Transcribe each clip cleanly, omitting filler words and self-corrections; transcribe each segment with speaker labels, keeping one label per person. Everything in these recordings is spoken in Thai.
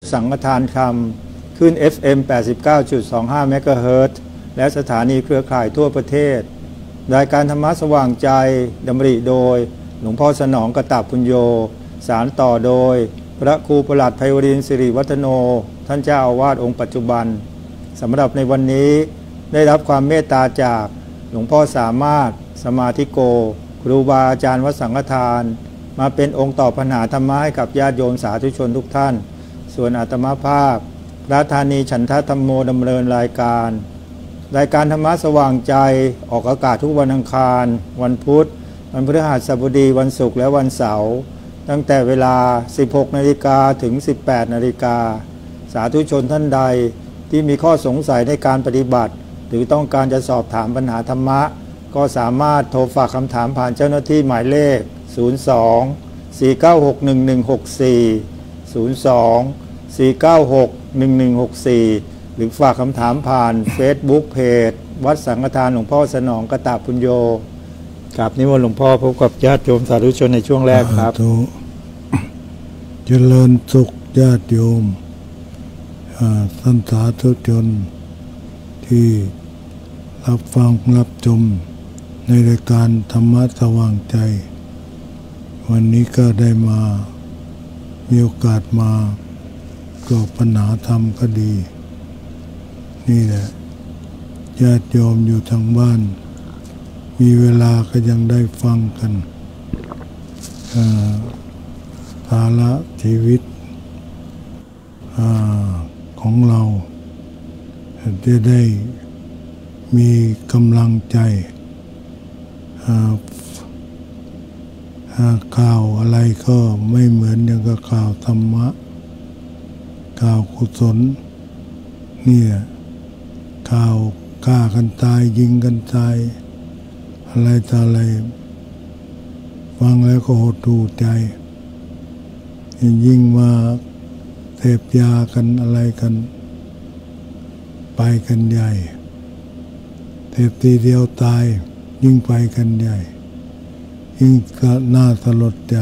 Speaker 1: สังฆทานธรรมขึ้น FM 89.25 เมกะเฮิรตซ์และสถานีเครือข่ายทั่วประเทศรายการธรรมะสว่างใจดำริโดยหลวงพ่อสนองกตปุญโญสารต่อโดยพระครูประหลัดไพวรินทร์สิริวัฒโนท่านเจ้าอาวาสองค์ปัจจุบันสำหรับในวันนี้ได้รับความเมตตาจากหลวงพ่อสามารถสมาธิโกครูบาอาจารย์วัดสังฆทานมาเป็นองค์ตอบปัญหาธรรมะให้กับญาติโยมสาธุชนทุกท่านส่วนอาตมาภาพพระธานีฉันทธรรมโมดำเนินรายการธรรมะสว่างใจออกอากาศทุกวันอังคารวันพุธวันพฤหัสบดีวันศุกร์และวันเสาร์ตั้งแต่เวลา 16 นาฬิกาถึง 18 นาฬิกาสาธุชนท่านใดที่มีข้อสงสัยในการปฏิบัติหรือต้องการจะสอบถามปัญหาธรรมะก็สามารถโทรฝากคำถามผ่านเจ้าหน้าที่หมายเลข 02-496-1164 หรือฝากคำถามผ่าน Facebook เพจวัดสังฆทานหลวงพ่อสนองกตปุญโญครับนิมนต์หลวงพ่อพบกับญาติโยมสาธุชนในช่วงแรกครับ
Speaker 2: เจริญสุขญาติโยมท่านสาธุชนที่รับฟังรับชมในรายการธรรมะสว่างใจวันนี้ก็ได้มีโอกาสมาตอบปัญหาธรรมก็ดีนี่แหละญาติโยมอยู่ทางบ้านมีเวลาก็ยังได้ฟังกันภาระชีวิตของเราจะได้มีกำลังใจข่าวอะไรก็ไม่เหมือนอย่างกับข่าวธรรมะข่าวกุศลเนี่ยข่าวฆ่ากันตายยิงกันตายอะไรต่ออะไรฟังแล้วก็หดหู่ใจยิ่งมาเสพยากันอะไรกันไปกันใหญ่เสพทีเดียวตายยิ่งไปกันใหญ่ยิ่งน่าสลดใจ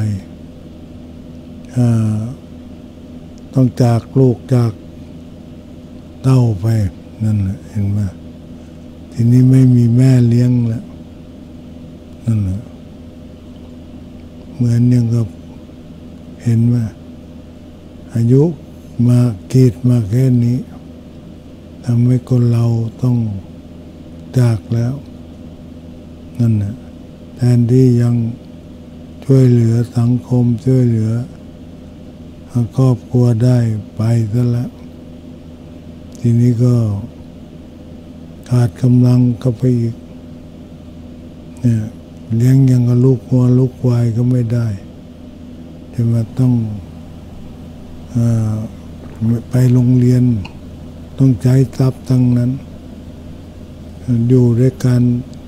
Speaker 2: ต้องจากลูกจากเต้าไปนั่นแหละเห็นไหมทีนี้ไม่มีแม่เลี้ยงแล้วนั่นแหละเหมือนอย่างกับเห็นไหมอายุมากีดมาแค่นี้ทำให้คนเราต้องจากแล้วนั่นแหละแทนที่ยังช่วยเหลือสังคมช่วยเหลือครอบครัวได้ไปซะแล้วทีนี้ก็ขาดกำลังเข้าไปอีกเนี่ยเลี้ยงยังกับลูกวัวลูกควายก็ไม่ได้จะมาต้องไปโรงเรียนต้องใช้ทรัพย์ทั้งนั้นอยู่ด้วยกัน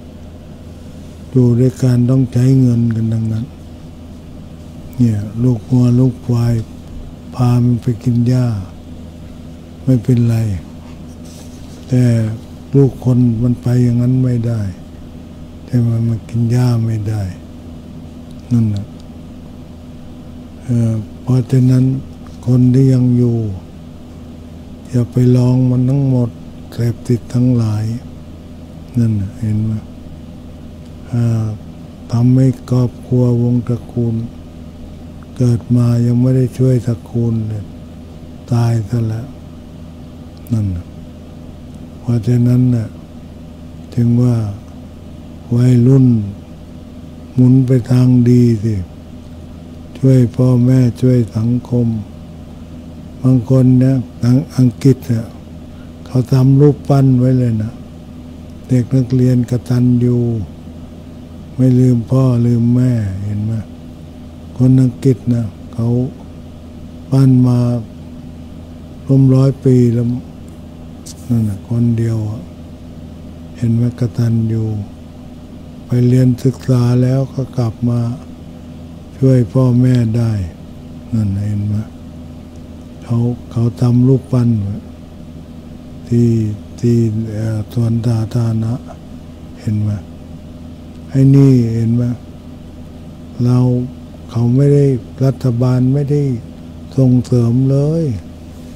Speaker 2: ต้องใช้เงินกันทั้งนั้นเนี่ยลูกวัวลูกควายพามันไปกินหญ้าไม่เป็นไรแต่ลูกคนมันไปอย่างนั้นไม่ได้แต่มันกินหญ้าไม่ได้นั่นแหละเพราะฉะนั้นคนที่ยังอยู่อย่าไปลองมันทั้งหมดเสพติดทั้งหลายนั่นเห็นไหมทำให้ครอบครัววงตระกูลเกิดมายังไม่ได้ช่วยตระกูลเลยตายซะแล้วนั่นเพราะฉะนั้นน่ะถึงว่าวัยรุ่นหมุนไปทางดีสิช่วยพ่อแม่ช่วยสังคมบางคนเนี่ยทางอังกฤษเนี่ยเขาทำรูปปั้นไว้เลยนะเด็กนักเรียนกตัญญูไม่ลืมพ่อลืมแม่เห็นไหมคนอังกฤษนะเขาปั้นมา100 ปีแล้วนั่นนะคนเดียวเห็นไหมกตัญญูไปเรียนศึกษาแล้วก็กลับมาช่วยพ่อแม่ได้นั่นเห็นไหมเขาทำรูปปั้นที่สวนสาธารณะเห็นไหมไอ้นี่เห็นไหมเขาไม่ได้รัฐบาลไม่ได้ส่งเสริมเลย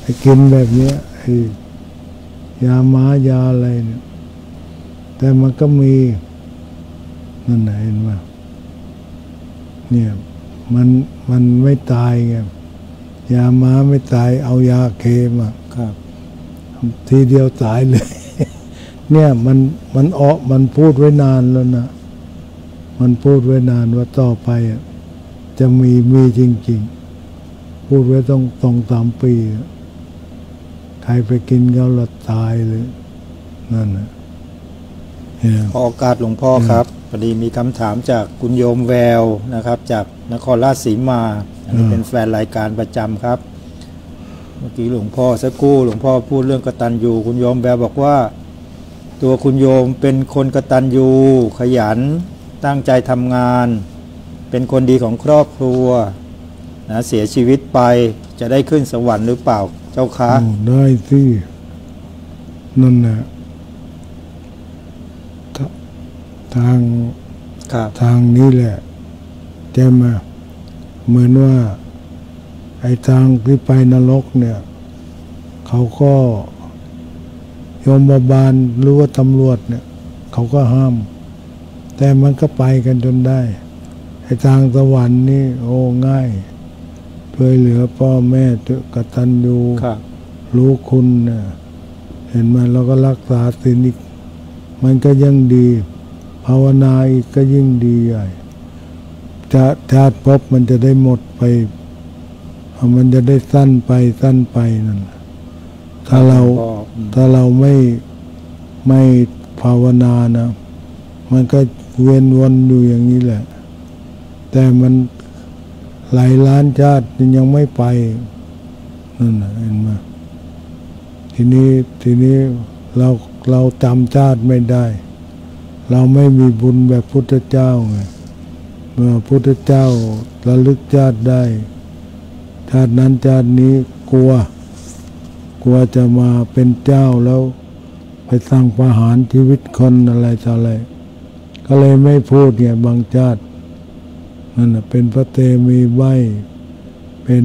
Speaker 2: ไอ้กินแบบเนี้ยไอ้ยาม้ายาอะไรเนี่ยแต่มันก็มีนั่นไหนเห็นไหมเนี่ยมันไม่ตายไงยาม้าไม่ตายเอายาเคมา
Speaker 1: ครับ
Speaker 2: ทีเดียวตายเลย เนี่ยมันพูดไว้นานแล้วนะมันพูดไว้นานว่าต่อไปจะมีจริงๆพูดไว้ต้อง2-3 ปีใครไปกินเขาละตายเลยนั่นนะ
Speaker 1: ขอโอกาสหลวงพ่อครับพอดีมีคำถามจากคุณโยมแววนะครับจากนครราชสีมาอันนี้เป็นแฟนรายการประจำครับเมื่อกี้หลวงพ่อสักครู่หลวงพ่อพูดเรื่องกตัญญูคุณโยมแววบอกว่าตัวคุณโยมเป็นคนกตัญญูขยันตั้งใจทำงานเป็นคนดีของครอบครัวนะเสียชีวิตไปจะได้ขึ้นสวรรค์หรือเปล่าเจ้าคะ
Speaker 2: ได้สินั่นแหละทางนี้แหละใช่ไหมเหมือนว่าไอ้ทางที่ไปนรกเนี่ยเขาก็โยมบาลหรือว่าตำรวจเนี่ยเขาก็ห้ามแต่มันก็ไปกันจนได้ไอ้ทางสวรรค์นี่โอ้ง่ายช่วยเหลือพ่อแม่กตัญญูรู้คุณเนี่ยเห็นไหมเราก็รักษาศีลอีกมันก็ยังดีภาวนาอีกก็ยิ่งดีใหญ่ชาติภพมันจะได้หมดไปมันจะได้สั้นไปนั่นถ้าเราไม่ภาวนานะมันก็เวียนวนอยู่อย่างนี้แหละแต่มันหลายล้านชาติยังไม่ไปนั่นเห็นไหมทีนี้เราจำชาติไม่ได้เราไม่มีบุญแบบพุทธเจ้าไงเมื่อพุทธเจ้าระลึกชาติได้ชาตินั้นชาตินี้กลัวจะมาเป็นเจ้าแล้วไปสร้างประหารชีวิตคนอะไรต่ออะไรก็เลยไม่พูดเนี่ยบางชาตินั่นเป็นพระเตมีใบเป็น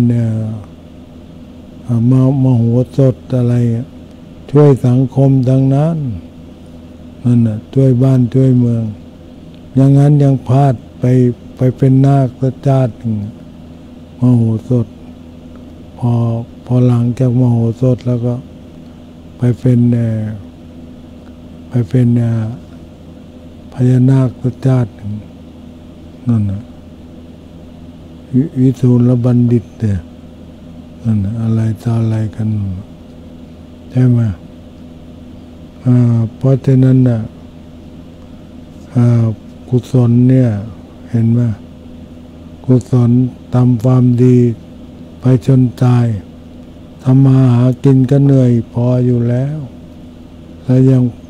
Speaker 2: มโหสถอะไรช่วยสังคมทั้งนั้นนั่นช่วยบ้านช่วยเมืองอย่างนั้นยังพลาดไปเป็นนาคชาติมโหสถพอหลังจากมโหสถแล้วก็ไปเป็นพญานาคชาตินั่นวิทูลบัณฑิตนั่นอะไรต่ออะไรกันใช่ไหมเพราะฉะนั้นกุศลเนี่ยเห็นไหมกุศลทำความดีไปจนตายทำมาหากินก็เหนื่อยพออยู่แล้วแล้ว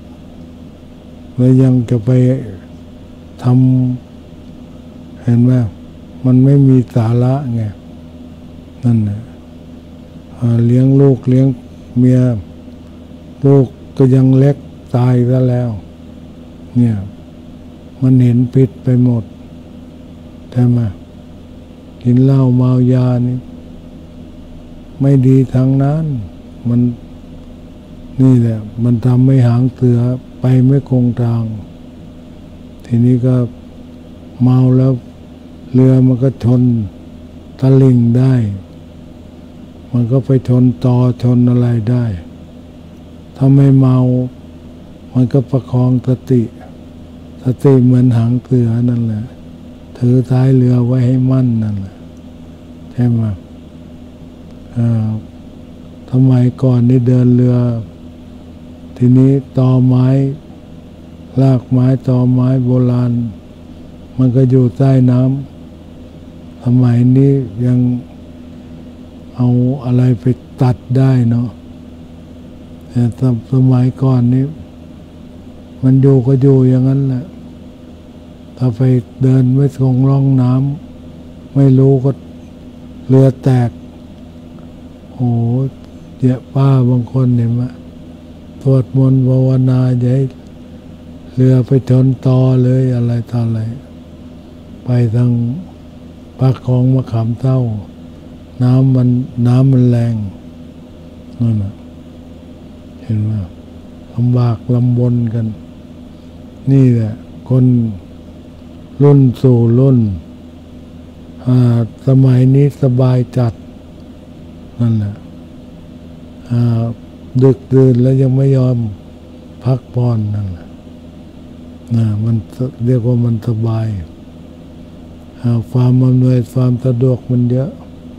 Speaker 2: ยังจะไปทำเห็นไหมมันไม่มีสาระไงนั่นนะเลี้ยงลูกเลี้ยงเมียลูกก็ยังเล็กตายซะแล้วเนี่ยมันเห็นผิดไปหมดใช่ไหมกินเหล้าเมายานี่ไม่ดีทางนั้นมันนี่แหละมันทำให้หางเสือไปไม่คงทางทีนี้ก็เมาแล้วเรือมันก็ชนตะลิ่งได้มันก็ไปชนตอชนอะไรได้ถ้าไม่เมามันก็ประคองสติเหมือนหางเสือนั่นแหละถือท้ายเรือไว้ให้มั่นนั่นแหละใช่ไหมสมัยก่อนนี่เดินเรือทีนี้ตอไม้รากไม้ตอไม้โบราณมันก็อยู่ใต้น้ำสมัยนี้ยังเอาอะไรไปตัดได้เนาะแต่สมัยก่อนนี้มันอยู่ก็อยู่อย่างนั้นแหละถ้าไปเดินไม่ตรงร่องน้ำไม่รู้ก็เรือแตกโอ้เจ้าป้าบางคนเห็นไหมสวดมนต์ภาวนาอย่าให้เรือไปชนตอเลยอะไรต่ออะไรไปทางปากคลองมะขามเต้าน้ำมันแรงนั่นน่ะเห็นไหมลำบากลำบนกัน นี่แหละคนรุ่นสู่รุ่นสมัยนี้สบายจัดนั่นแหละดึกดื่นแล้วยังไม่ยอมพักผ่อนนั่นแหละมันเรียกว่ามันสบายความอำนวยความสะดวกมันเยอะ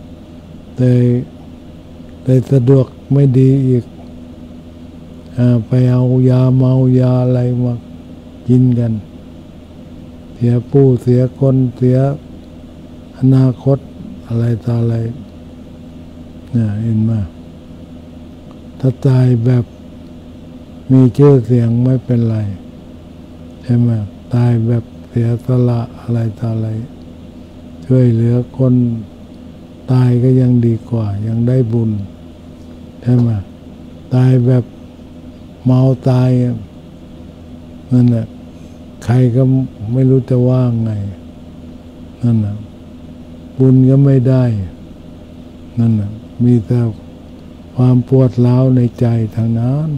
Speaker 2: แต่สะดวกไม่ดีอีกไปเอายาเมายาอะไรมากินกันเสียผู้เสียคนเสียอนาคตอะไรต่ออะไรเห็นไหมถ้าตายแบบมีชื่อเสียงไม่เป็นไรใช่ไหมตายแบบเสียสละอะไรต่ออะไรช่วยเหลือคนตายก็ยังดีกว่ายังได้บุญใช่ไหมตายแบบเมาตายนั่นแหละใครก็ไม่รู้จะว่าไงนั่นน่ะบุญก็ไม่ได้นั่นน่ะมีแต่ความปวดร้าวในใจทางนั้น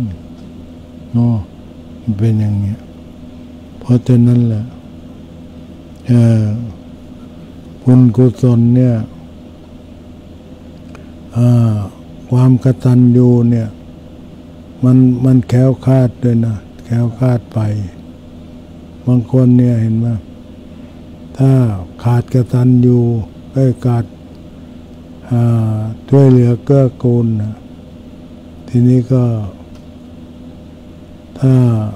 Speaker 2: มันเป็นอย่างเงี้ยเพราะฉะนั้นแหละบุญกุศลเนี่ยความกตัญญูเนี่ยมันแคล้วคลาดด้วยนะแคล้วคลาดไปบางคนเนี่ยเห็นไหมถ้าขาดกตัญญูขาดช่วยเหลือเกื้อกูลนะทีนี้ก็ถ้า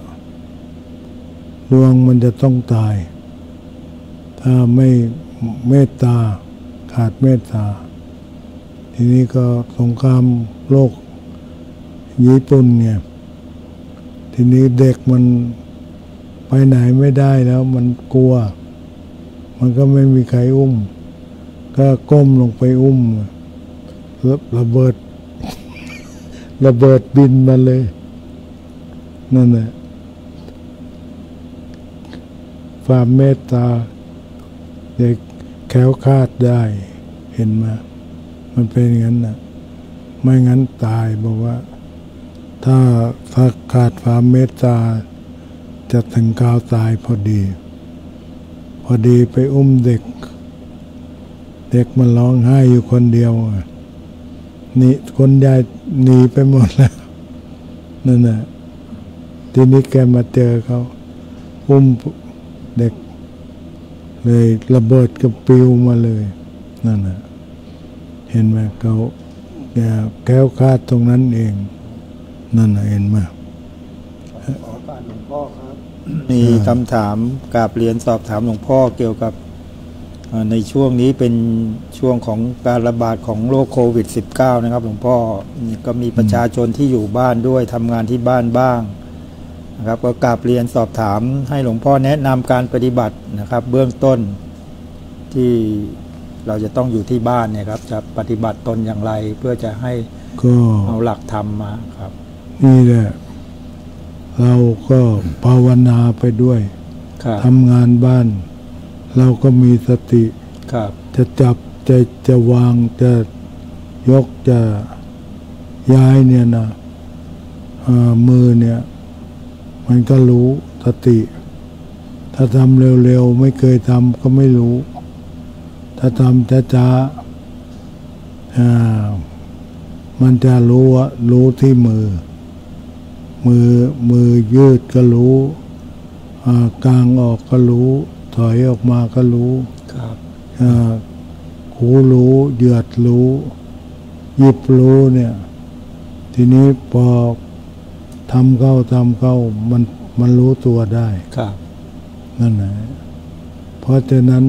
Speaker 2: ดวงมันจะต้องตายถ้าไม่เมตตาขาดเมตตาทีนี้ก็สงครามโลกญี่ปุ่นเนี่ยทีนี้เด็กมันไปไหนไม่ได้แล้วมันกลัวมันก็ไม่มีใครอุ้มก็ก้มลงไปอุ้มระเบิดบินมาเลยนั่นแหละความเมตตาเด็กแคล้วคลาดได้เห็นไหมมันเป็นอย่างนั้นนะไม่งั้นตายบอกว่าถ้าขาดความเมตตาจะถึงข่าวตายพอดีไปอุ้มเด็กมันร้องไห้อยู่คนเดียวนี่คนยายหนีไปหมดแล้วนั่นน่ะทีนี้แกมาเจอเขาอุ้มเด็กเลยระเบิดกับปิวมาเลยนั่นน่ะเห็นไหมเขาแก้วคาดตรงนั้นเองนั่นน่ะเห็นไหม
Speaker 1: ขอการหลวงพ่อครับมีคำถามกราบเรียนสอบถามหลวงพ่อเกี่ยวกับในช่วงนี้เป็นช่วงของการระบาดของโรคโควิด -19 นะครับหลวงพ่อก็มีประชาชนที่อยู่บ้านด้วยทำงานที่บ้านบ้างนะครับก็กราบเรียนสอบถามให้หลวงพ่อแนะนำการปฏิบัตินะครับเบื้องต้นที่เราจะต้องอยู่ที่บ้านเนี่ยครับจะปฏิบัติตนอย่างไรเพื่อจะให้เอาหลักธรรมมาครับ
Speaker 2: นี่แหละเราก็ภาวนาไปด้วยทำงานบ้านเราก็มีสติจะจับจะวางจะยกจะย้ายเนี่ยนะมือเนี่ยมันก็รู้สติถ้าทำเร็วๆไม่เคยทำก็ไม่รู้ถ้าทำช้าๆมันจะรู้ที่มือยืดก็รู้กลางออกก็รู้ถอยออกมาก็รู้หูรู้เหยือดรู้หยิบรู้เนี่ยทีนี้พอทำเข้ามันรู้ตัวได้นั่นแหละเพราะฉะนั้น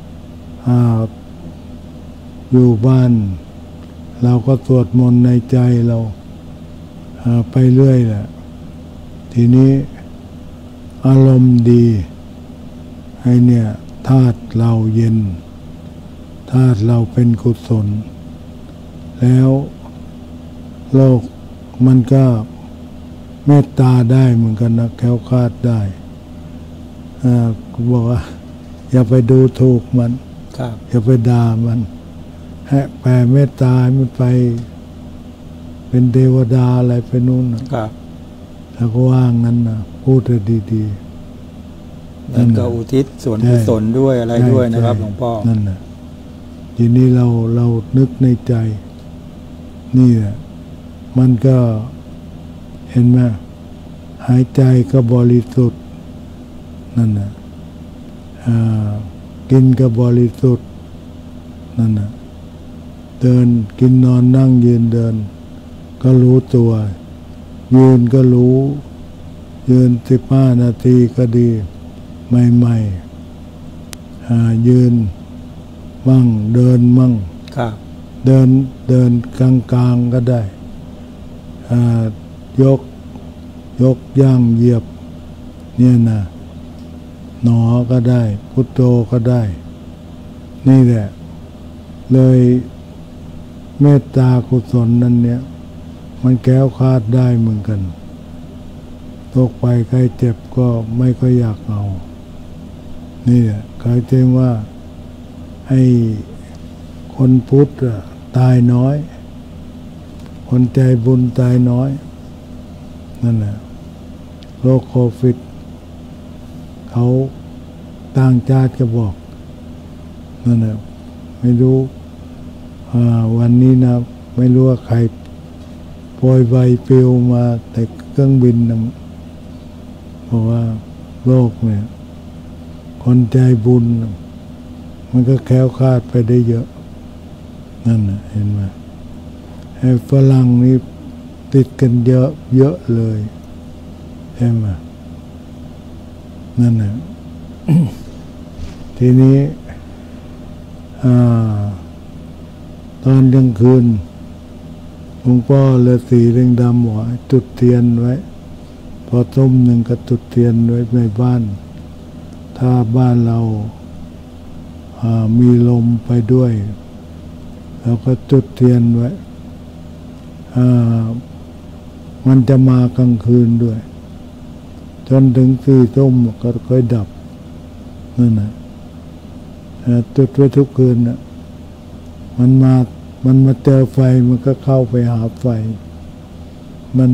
Speaker 2: อยู่บ้านเราก็สวดมนต์ในใจเราไปเรื่อยแหละทีนี้อารมณ์ดีให้เนี่ยธาตุเราเย็นธาตุเราเป็นกุศลแล้วโลกมันก็เมตตาได้เหมือนกันนะแคล้วคลาดได้บอกว่าอย่าไปดูถูกมันอย่าไปด่ามันให้แผ่เมตตาให้มันไปเป็นเทวดาอะไรไปนู่นน่ะ
Speaker 1: ครับ
Speaker 2: แล้วก็ว่างั้นนะพูดให้ดีๆ
Speaker 1: นั่นก็อุทิศส่วนกุศลด้วยอะไรด้วยนะครับหลวงพ่อ
Speaker 2: นั่นน่ะทีนี้เรานึกในใจนี่แหละมันก็เห็นไหมหายใจก็บริสุทธิ์นั่นน่ะกินก็บริสุทธิ์นั่นน่ะเดินกินนอนนั่งยืนเดินก็รู้ตัวยืนก็รู้ยืน15 นาทีก็ดีใหม่ยืนมั่งเดินมั่ง
Speaker 1: ครับ
Speaker 2: เดินกลางๆก็ได้ยกย่างเหยียบเนี่ยนะหนอก็ได้พุทโธก็ได้นี่แหละเลยเมตตากุศลนั้นเนี่ยมันแก้วคลาดได้เหมือนกันโรคไปใครเจ็บก็ไม่ค่อยอยากเอานี่แหละเคยเจอว่าให้คนพุทธตายน้อยคนใจบุญตายน้อยนั่นแหละโรคโควิดเขาต่างชาติก็บอกนั่นแหละไม่รู้วันนี้นะไม่รู้ว่าใครโปรยใบปลิวมาแต่เครื่องบินนะเพราะว่าโลกเนี่ยคนใจบุญมันก็แคล้วคลาดไปได้เยอะนั่นนะเห็นไหมไอ้ฝรั่งนี่ติดกันเยอะเลยใช่ไหมนั่นนะ ทีนี้ตอนกลางคืนหลวงพ่อฤาษีเร่งดำหัวจุดเทียนไว้พอต้มหนึ่งก็จุดเทียนไว้ในบ้านถ้าบ้านเรามีลมไปด้วยเราก็จุดเทียนไว้มันจะมากลางคืนด้วยจนถึง4 ทุ่มก็ค่อยดับนั่นนะจุดไว้ทุกคืนน่ะมันมาเจอไฟมันก็เข้าไปหาไฟมัน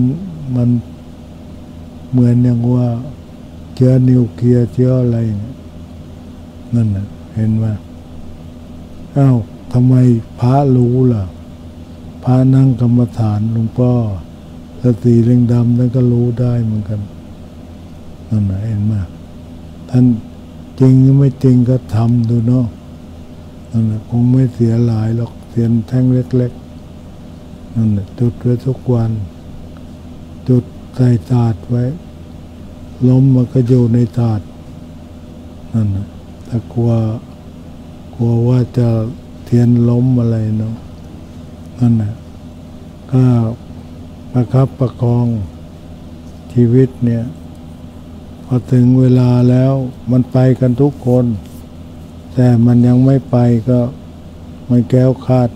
Speaker 2: เหมือนอย่างว่าเชื้อนิวเคลียร์เชื้ออะไรนั่นน่ะเห็นไหมทำไมพระรู้ล่ะพระนั่งกรรมฐานหลวงพ่อฤาษีเร่งดำนั่นก็รู้ได้เหมือนกันนั่นน่ะเห็นไหมท่านจริงหรือไม่จริงก็ทำดูเนาะนั่นน่ะคงไม่เสียหลายหรอกเทียนแท่งเล็กๆนั่นน่ะจุดไว้ทุกวันจุดใส่ถาดไว้ล้มมันก็อยู่ในถาดนั่นน่ะถ้ากลัวว่าจะเทียนล้มอะไรเนาะนั่นน่ะก็ประคับประคองชีวิตเนี่ยพอถึงเวลาแล้วมันไปกันทุกคนแต่มันยังไม่ไปก็ไม่แก้วคลาด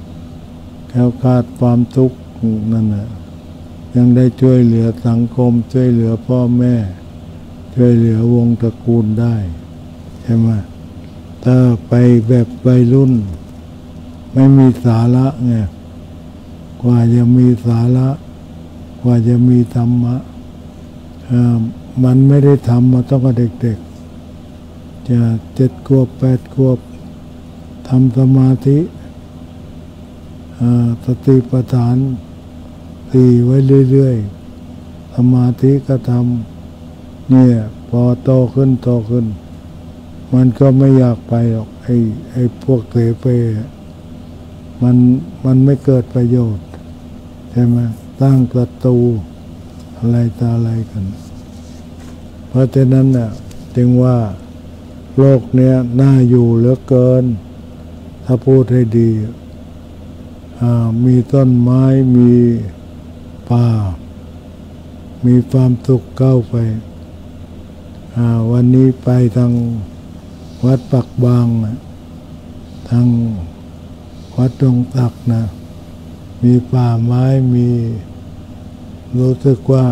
Speaker 2: ความทุกข์นั่นน่ะยังได้ช่วยเหลือสังคมช่วยเหลือพ่อแม่ช่วยเหลือวงตระกูลได้ใช่ไหมถ้าไปแบบวัยรุ่นไม่มีสาระไงกว่าจะมีสาระกว่าจะมีธรรมะมันไม่ได้ทำมาตั้งแต่เด็กๆจะ7 ขวบ 8 ขวบทำสมาธิสติปัฏฐาน4ไว้เรื่อยๆสมาธิก็ทำเนี่ยพอโตขึ้นมันก็ไม่อยากไปหรอกไอ้พวกเสเพมันไม่เกิดประโยชน์ใช่ไหมตั้งศัตรูอะไรต่ออะไรกันเพราะฉะนั้นน่ะจึงว่าโลกเนี้ยน่าอยู่เหลือเกินถ้าพูดให้ดีมีต้นไม้มีป่ามีความสุขเข้าไปวันนี้ไปทางวัดปักบางทางวัดดงตักนะมีป่าไม้มีรู้สึกว่า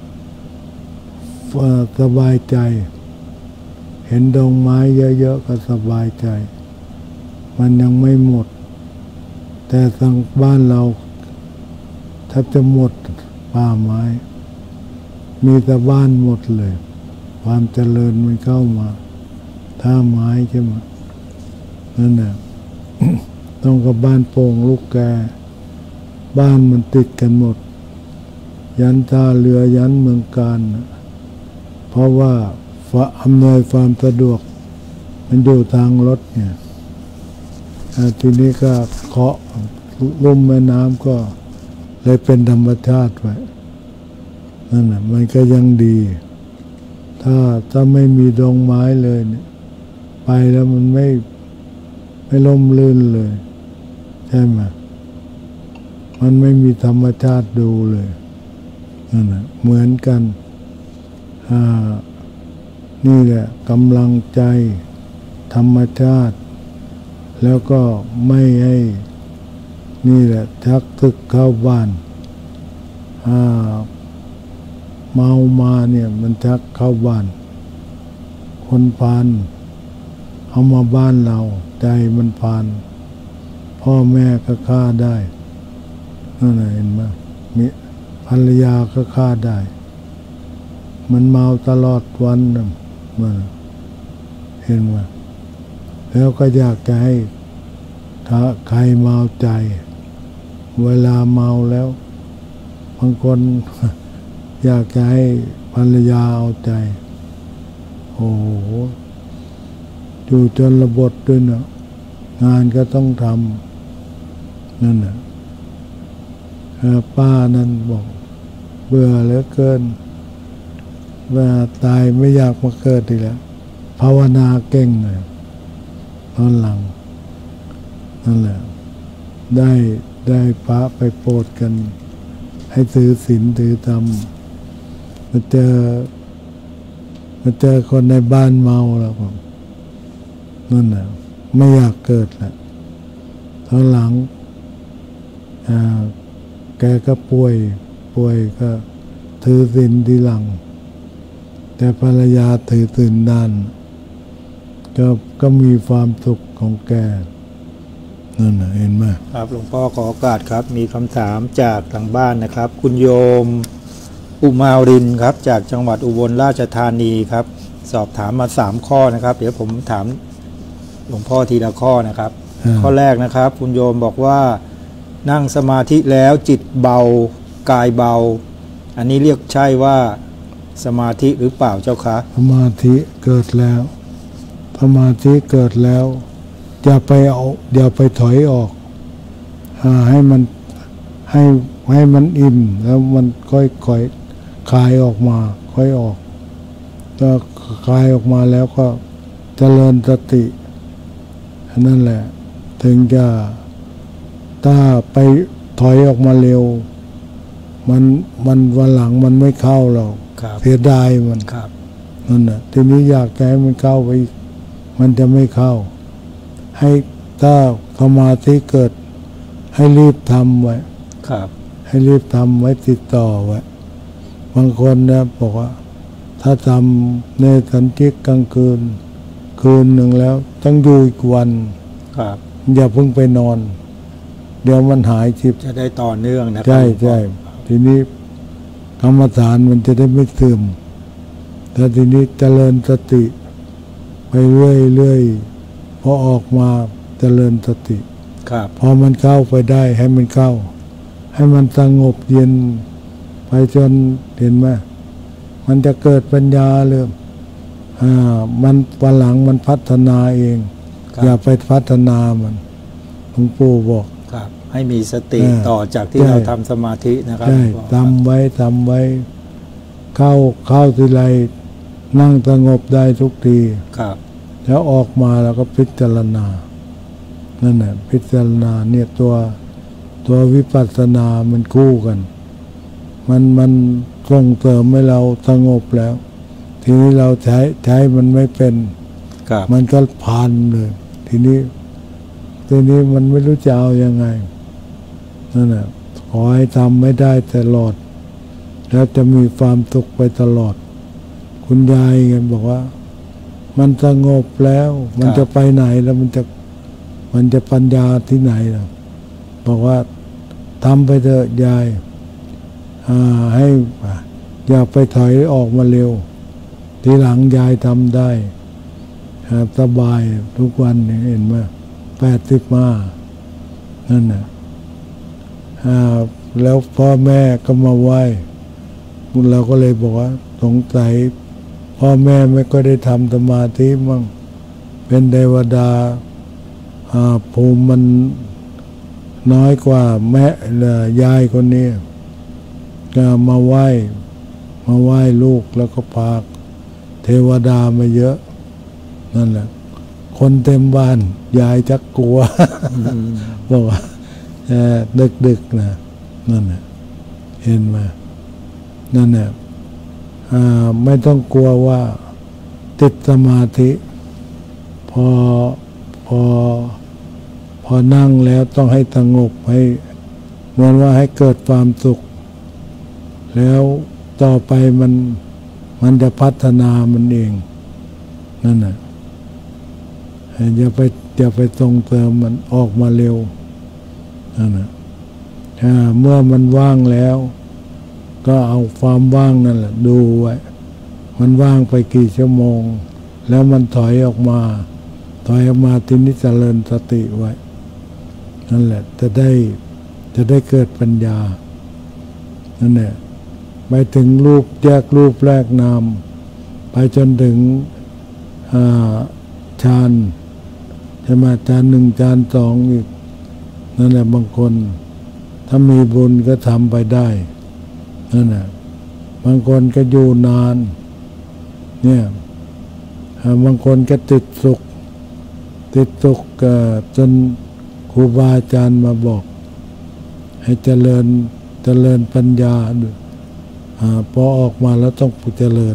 Speaker 2: สบายใจเห็นดงไม้เยอะๆก็สบายใจมันยังไม่หมดแต่ทางบ้านเราแถบจะหมดป่าไม้มีแต่บ้านหมดเลยความเจริญมันเข้ามาท่าไม้ใช่ไหมนั่นแหละ ต้องกับบ้านโป่งลูกแกบ้านมันติดกันหมดยันท่าเรือยันเมืองการเพราะว่าอำนวยความสะดวกมันอยู่ทางรถเนี่ยทีนี้ก็เคาะลุ่มแม่น้ำก็เลยเป็นธรรมชาติไว้นั่นแหละมันก็ยังดีถ้าไม่มีดงไม้เลยเนี่ยไปแล้วมันไม่ล่มลื่นเลยใช่ไหมมันไม่มีธรรมชาติดูเลยนั่นแหละเหมือนกันนี่แหละกำลังใจธรรมชาติแล้วก็ไม่ให้นี่แหละชักศึกเข้าบ้านเมามาเนี่ยมันชักเข้าบ้านคนพาลเอามาบ้านเราใจมันพาลพ่อแม่ก็ฆ่าได้นั่นแหละเห็นไหมมีภรรยาก็ฆ่าได้มันเมาตลอดวันมันเห็นไหมแล้วก็อยากจะให้ถ้าใครเมาใจเวลาเมาแล้วบางคนอยากจะให้ภรรยาเอาใจโอ้โหอยู่จนระบทด้วยนะงานก็ต้องทำนั่นน่ะป้านั้นบอกเบื่อเหลือเกินว่าตายไม่อยากมาเกิดอีกแล้วภาวนาเก่งเลยตอนหลังนั่นแหละได้พระไปโปรดกันให้ถือศีลถือธรรมมาเจอคนในบ้านเมาแล้วผมนั่นแหละไม่อยากเกิดแหละตอนหลังแกก็ป่วยก็ถือศีลทีหลังแต่ภรรยาถือศีลนานก็มีความสุขของแกนั่นนะเห็นไหม
Speaker 1: ครับหลวงพ่อขอโอกาสครับมีคำถามจากทางบ้านนะครับคุณโยมอุมารินครับจากจังหวัดอุบลราชธานีครับสอบถามมา3ข้อนะครับเดี๋ยวผมถามหลวงพ่อทีละข้อนะครับข้อแรกนะครับคุณโยมบอกว่านั่งสมาธิแล้วจิตเบากายเบาอันนี้เรียกใช่ว่าสมาธิหรือเปล่าเจ้าคะ
Speaker 2: สมาธิเกิดแล้วสมาธิเกิดแล้วอย่าไปถอยออกให้มันอิ่มแล้วมันค่อยคลายออกมาค่อยออกก็คลายออกมาแล้วก็เจริญสตินั่นแหละถึงจะถ้าไปถอยออกมาเร็วมันวันหลังมันไม่เข้าหรอกเสียดายมันนั่นแหละทีนี้อยากให้มันเข้าไปมันจะไม่เข้าให้ถ้าสมาธิเกิดให้รีบทำไว้ให้รีบทำไว้ติดต่อไว้บางคนนะบอกว่าถ้าทำในสันติกลางคืนหนึ่งแล้วต้องอยู่อีกวันอย่าเพิ่งไปนอนเดี๋ยวมันหายจิต
Speaker 1: จะได้ต่อเนื่องนะ
Speaker 2: ใช่ทีนี้กรรมฐานมันจะได้ไม่เสื่อมแต่ทีนี้เจริญสติไปเรื่อยพอออกมาเจริญสติพอมันเข้าไปได้ให้มันเข้าให้มันสงบเย็นไปจนเห็นไหมมันจะเกิดปัญญาเริ่มมันวันหลังมันพัฒนาเองอย่าไปพัฒนามันหลวงปู่บอก
Speaker 1: ให้มีสติต่อจากที่เราทำสมาธินะครับ
Speaker 2: ทำไว้เข้าทีไรนั่งสงบได้ทุกทีแล้วออกมาแล้วก็พิจารณานั่นแหละพิจารณาเนี่ยตัววิปัสสนามันคู่กันมันส่งเสริมให้เราสงบแล้วทีนี้เราใช้มันไม่เป็นมันก็ผ่านเลยทีนี้มันไม่รู้จะเอายังไงนั่นแหละขอให้ทำไม่ได้ตลอดแล้วจะมีความสุขไปตลอดคุณยายกันบอกว่ามันสงบแล้วมันจะไปไหนแล้วมันจะปัญญาที่ไหนล่ะบอกว่าทำไปเถอะยายให้อย่าไปถอยออกมาเร็วทีหลังยายทำได้สบายทุกวันเห็นไหม85นั่นน่ะแล้วพ่อแม่ก็มาไหว้เราก็เลยบอกว่าสงสัยพ่อแม่ไม่ก็ได้ทำสมาธิมั่งเป็นเทวดาภูมิมันน้อยกว่าแม่ยายคนนี้ก็มาไหว้ลูกแล้วก็พาเทวดามาเยอะนั่นแหละคนเต็มบ้านยายจักกลัวบอกว่าดึกนะนั่นแหละเห็นไหมนั่นแหละไม่ต้องกลัวว่าติดสมาธิพอนั่งแล้วต้องให้สงบให้เหมือนว่าให้เกิดความสุขแล้วต่อไปมันจะพัฒนามันเองนั่นน่ะอย่าไปส่งเติมมันออกมาเร็วนั่นน่ะเมื่อมันว่างแล้วก็เอาความว่างนั่นแหละดูไว้มันว่างไปกี่ชั่วโมงแล้วมันถอยออกมาทีนี้เจริญสติไว้นั่นแหละจะได้เกิดปัญญานั่นแหละไปถึงรูปแยกรูปแรกนามไปจนถึงฌานใช่ไหมฌาน1ฌาน2อีกนั่นแหละบางคนถ้ามีบุญก็ทำไปได้นั่นแหละบางคนก็อยู่นานเนี่ยบางคนก็ติดสุขจนครูบาอาจารย์มาบอกให้เจริญปัญญาพอออกมาแล้วต้องเจริญ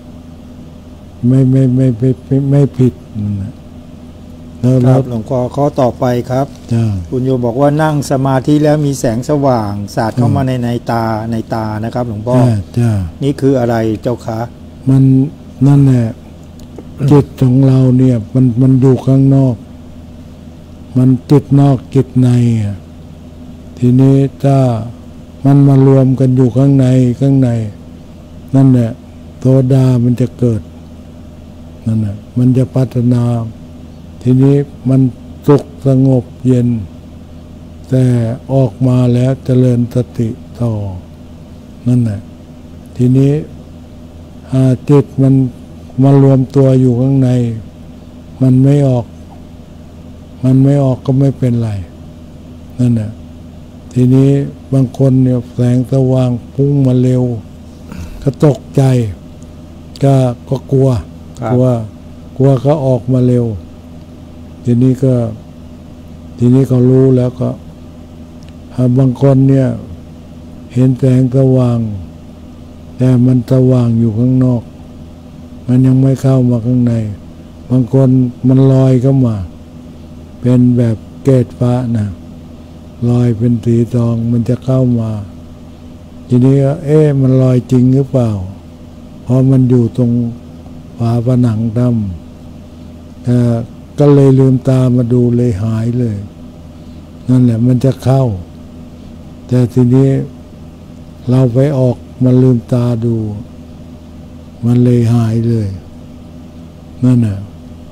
Speaker 2: ไม่ผิดนะ
Speaker 1: ครับหลวงพ่อข้อต่อไปครับคุณโยมบอกว่านั่งสมาธิแล้วมีแสงสว่างสาดเข้ามาในตานะครับหลวงพ่อนี่คืออะไรเจ้าคะ
Speaker 2: มันนั่นแหละจิตของเราเนี่ยมันอยู่ข้างนอกมันจิตนอกจิตในทีนี้ถ้ามันมารวมกันอยู่ข้างในนั่นแหละโสดามันจะเกิดนั่นแหละมันจะพัฒนาทีนี้มันสุขสงบเย็นแต่ออกมาแล้วเจริญสติต่อนั่นแหละทีนี้จิตมันมารวมตัวอยู่ข้างในมันไม่ออกก็ไม่เป็นไรนั่นแหละทีนี้บางคนเนี่ยแสงสว่างพุ่งมาเร็วก็ตกใจก็กลัวก็ออกมาเร็วทีนี้เขารู้แล้วก็บางคนเนี่ยเห็นแสงสว่างแต่มันสว่างอยู่ข้างนอกมันยังไม่เข้ามาข้างในบางคนมันลอยเข้ามาเป็นแบบเกศฟ้านะลอยเป็นสีทองมันจะเข้ามาทีนี้มันลอยจริงหรือเปล่าเพราะมันอยู่ตรงฝาผนังถ้ำก็เลยลืมตามาดูเลยหายเลยนั่นแหละมันจะเข้าแต่ทีนี้เราไปออกมาลืมตาดูมันเลยหายเลยนั่นน่ะ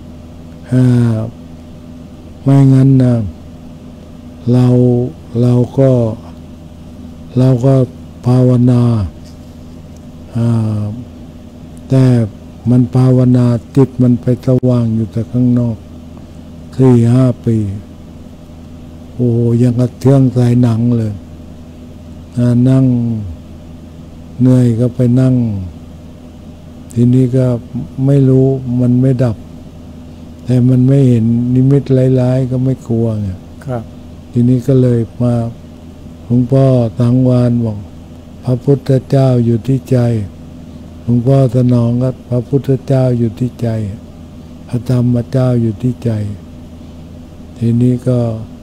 Speaker 2: ไม่งั้นนะเราก็ภาวนาแต่มันภาวนาจิตมันไปสว่างอยู่แต่ข้างนอก4-5 ปีโอ้ยังกระเทืองใส่หนังเลยนั่งเหนื่อยก็ไปนั่งทีนี้ก็ไม่รู้มันไม่ดับแต่มันไม่เห็นนิมิตร้ายๆก็ไม่กลัวไง
Speaker 1: ครับ
Speaker 2: ทีนี้ก็เลยมาหลวงพ่อสังวานบอกพระพุทธเจ้าอยู่ที่ใจหลวงพ่อสนองก็พระพุทธเจ้าอยู่ที่ใจพระธรรมเจ้าอยู่ที่ใจทีนี้ก็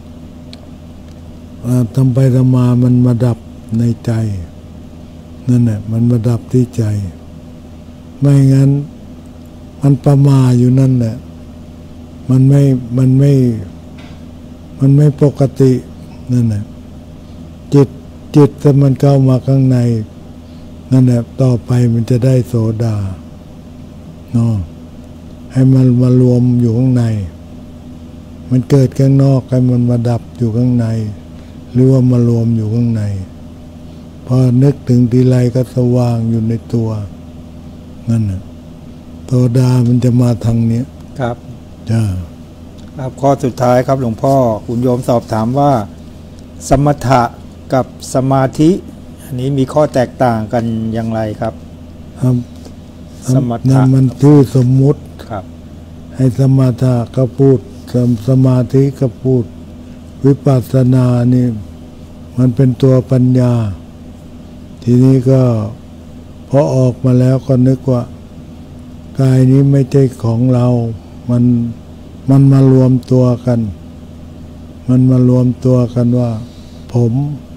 Speaker 2: ทำไปทำมามันมาดับในใจนั่นแหละมันมาดับที่ใจไม่งั้นมันประมาอยู่นั่นแหละมันไม่ปกตินั่นแหละจิตจิตถ้ามันเข้ามาข้างในนั่นแหละต่อไปมันจะได้โสดาเนาะให้มันมารวมอยู่ข้างในมันเกิดข้างนอกให้มันมาดับอยู่ข้างในหรือว่ามารวมอยู่ข้างในพอนึกถึงทีไรก็สว่างอยู่ในตัวนั่นน่ะโสดามันจะมาทางเนี้ย
Speaker 1: ครับ
Speaker 2: จ้า
Speaker 1: ครับข้อสุดท้ายครับหลวงพ่อคุณโยมสอบถามว่าสมถะกับสมาธิอันนี้มีข้อแตกต่างกันอย่างไรครับ
Speaker 2: สมถะมันชื่อสมมุติ
Speaker 1: ครับ
Speaker 2: ให้สมถะก็พูดสมาธิก็พูดวิปัสสนานี่มันเป็นตัวปัญญาทีนี้ก็พอออกมาแล้วก็นึกว่ากายนี้ไม่ใช่ของเรามันมารวมตัวกันมันมารวมตัวกันว่าผม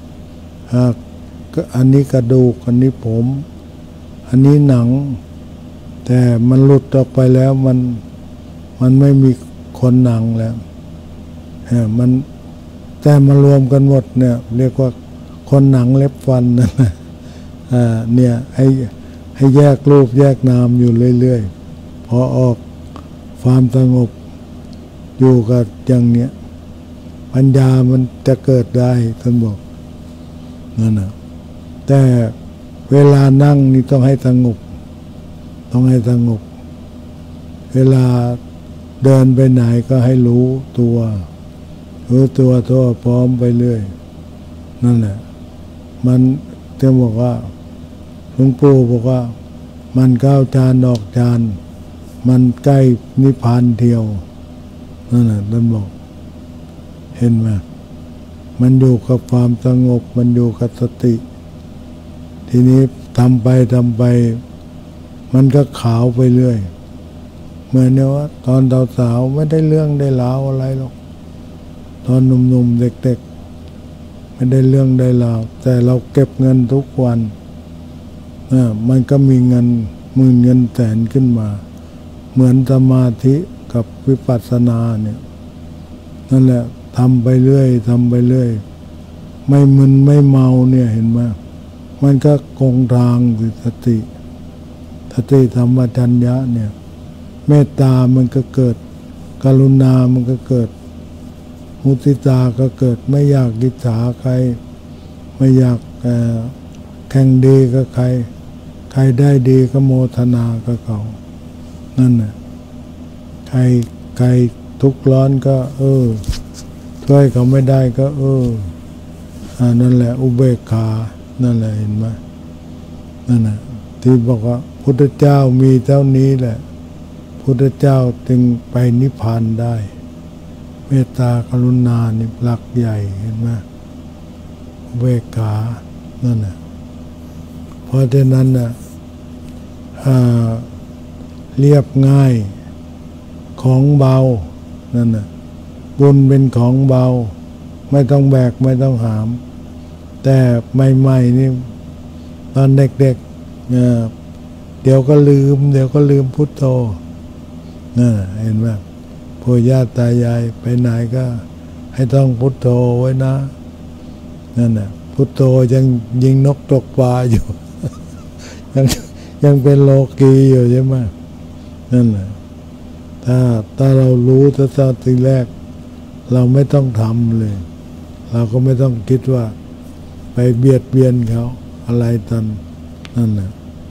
Speaker 2: อันนี้กระดูกอันนี้ผมอันนี้หนังแต่มันหลุดออกไปแล้วมันไม่มีคนหนังแล้วมันแต่มารวมกันหมดเนี่ยเรียกว่าคนหนังเล็บฟันนะเนี่ยให้แยกรูปแยกนามอยู่เรื่อยๆพอออกความสงบอยู่กับอย่างเนี้ยปัญญามันจะเกิดได้ท่านบอกนั่นนะแต่เวลานั่งนี่ต้องให้สงบเวลาเดินไปไหนก็ให้รู้ตัวทั่วพร้อมไปเรื่อยนั่นแหละมันจะบอกว่าหลวงปู่บอกว่ามันก้าวจานออกจานมันใกล้นิพพานเดียวนั่นแหละท่านบอกเห็นไหมมันอยู่กับความสงบมันอยู่กับสติทีนี้ทำไปมันก็ขาวไปเรื่อยเหมือนเนี่ยว่าตอนสาวไม่ได้เรื่องได้ราวอะไรหรอกตอนหนุ่มๆเด็กๆไม่ได้เรื่องได้ราวแต่เราเก็บเงินทุกวันมันก็มีเงินหมื่นเงินแสนขึ้นมาเหมือนสมาธิกับวิปัสสนาเนี่ยนั่นแหละทำไปเรื่อยไม่มึนไม่เมาเนี่ยเห็นไหมมันก็คงทางคือสติธรรมจัญญะเนี่ยเมตตามันก็เกิดกรุณามันก็เกิดมุทิตาก็เกิดไม่อยากอิจฉาใครไม่อยากแข่งดีกับใครได้ดีก็โมทนากับเขานั่นน่ะใครทุกข์ร้อนก็ช่วยเขาไม่ได้ก็นั่นแหละอุเบกขานั่นแหละเห็นไหมนั่นน่ะที่บอกว่าพุทธเจ้ามีเท่านี้แหละพุทธเจ้าจึงไปนิพพานได้เมตตากรุณานี่หลักใหญ่เห็นไหมอุเบกขานั่นน่ะเพราะฉะนั้นน่ะเรียบง่ายของเบานั่นน่ะบุญเป็นของเบาไม่ต้องแบกไม่ต้องหามแต่ใหม่ๆนี่ตอนเด็กๆเดี๋ยวก็ลืมพุทโธนั่นเห็นไหมพ่อญาติตายายไปไหนก็ให้ต้องพุทโธไว้นะนั่นน่ะพุทโธยังยิงนกตกปลาอยู่ ยังเป็นโลกีอยู่ใช่ไหมนั่นแหละถ้าเรารู้ตั้งแต่ทีแรกเราไม่ต้องทำเลยเราก็ไม่ต้องคิดว่าไปเบียดเบียนเขาอะไรตันนั่นแหละ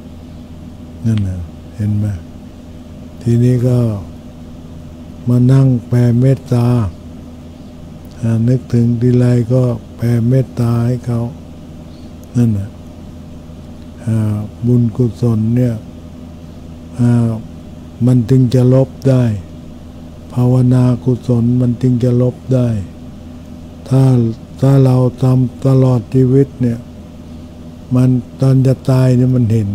Speaker 2: เห็นไหมทีนี้ก็มานั่งแผ่เมตตานึกถึงทีไรก็แผ่เมตตาให้เขานั่นแหละบุญกุศลเนี่ยมันจึงจะลบได้ภาวนากุศลมันจึงจะลบได้ถ้าเราทำตลอดชีวิตเนี่ยมันตอนจะตายเนี่ยมันเห็น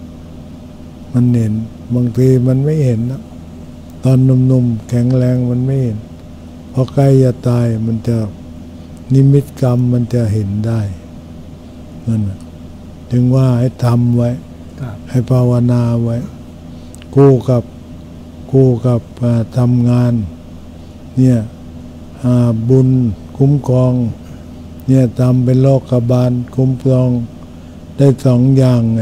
Speaker 2: บางทีมันไม่เห็นนะตอนหนุ่มๆแข็งแรงมันไม่เห็นพอใกล้จะตายมันจะนิมิตกรรมมันจะเห็นได้นั่นนะจึงว่าให้ทำไว้ให้ภาวนาไว้คู่กับทำงานเนี่ยบุญคุ้มครองเนี่ยทำเป็นโรคบาลคุ้มครองได้สองอย่างไง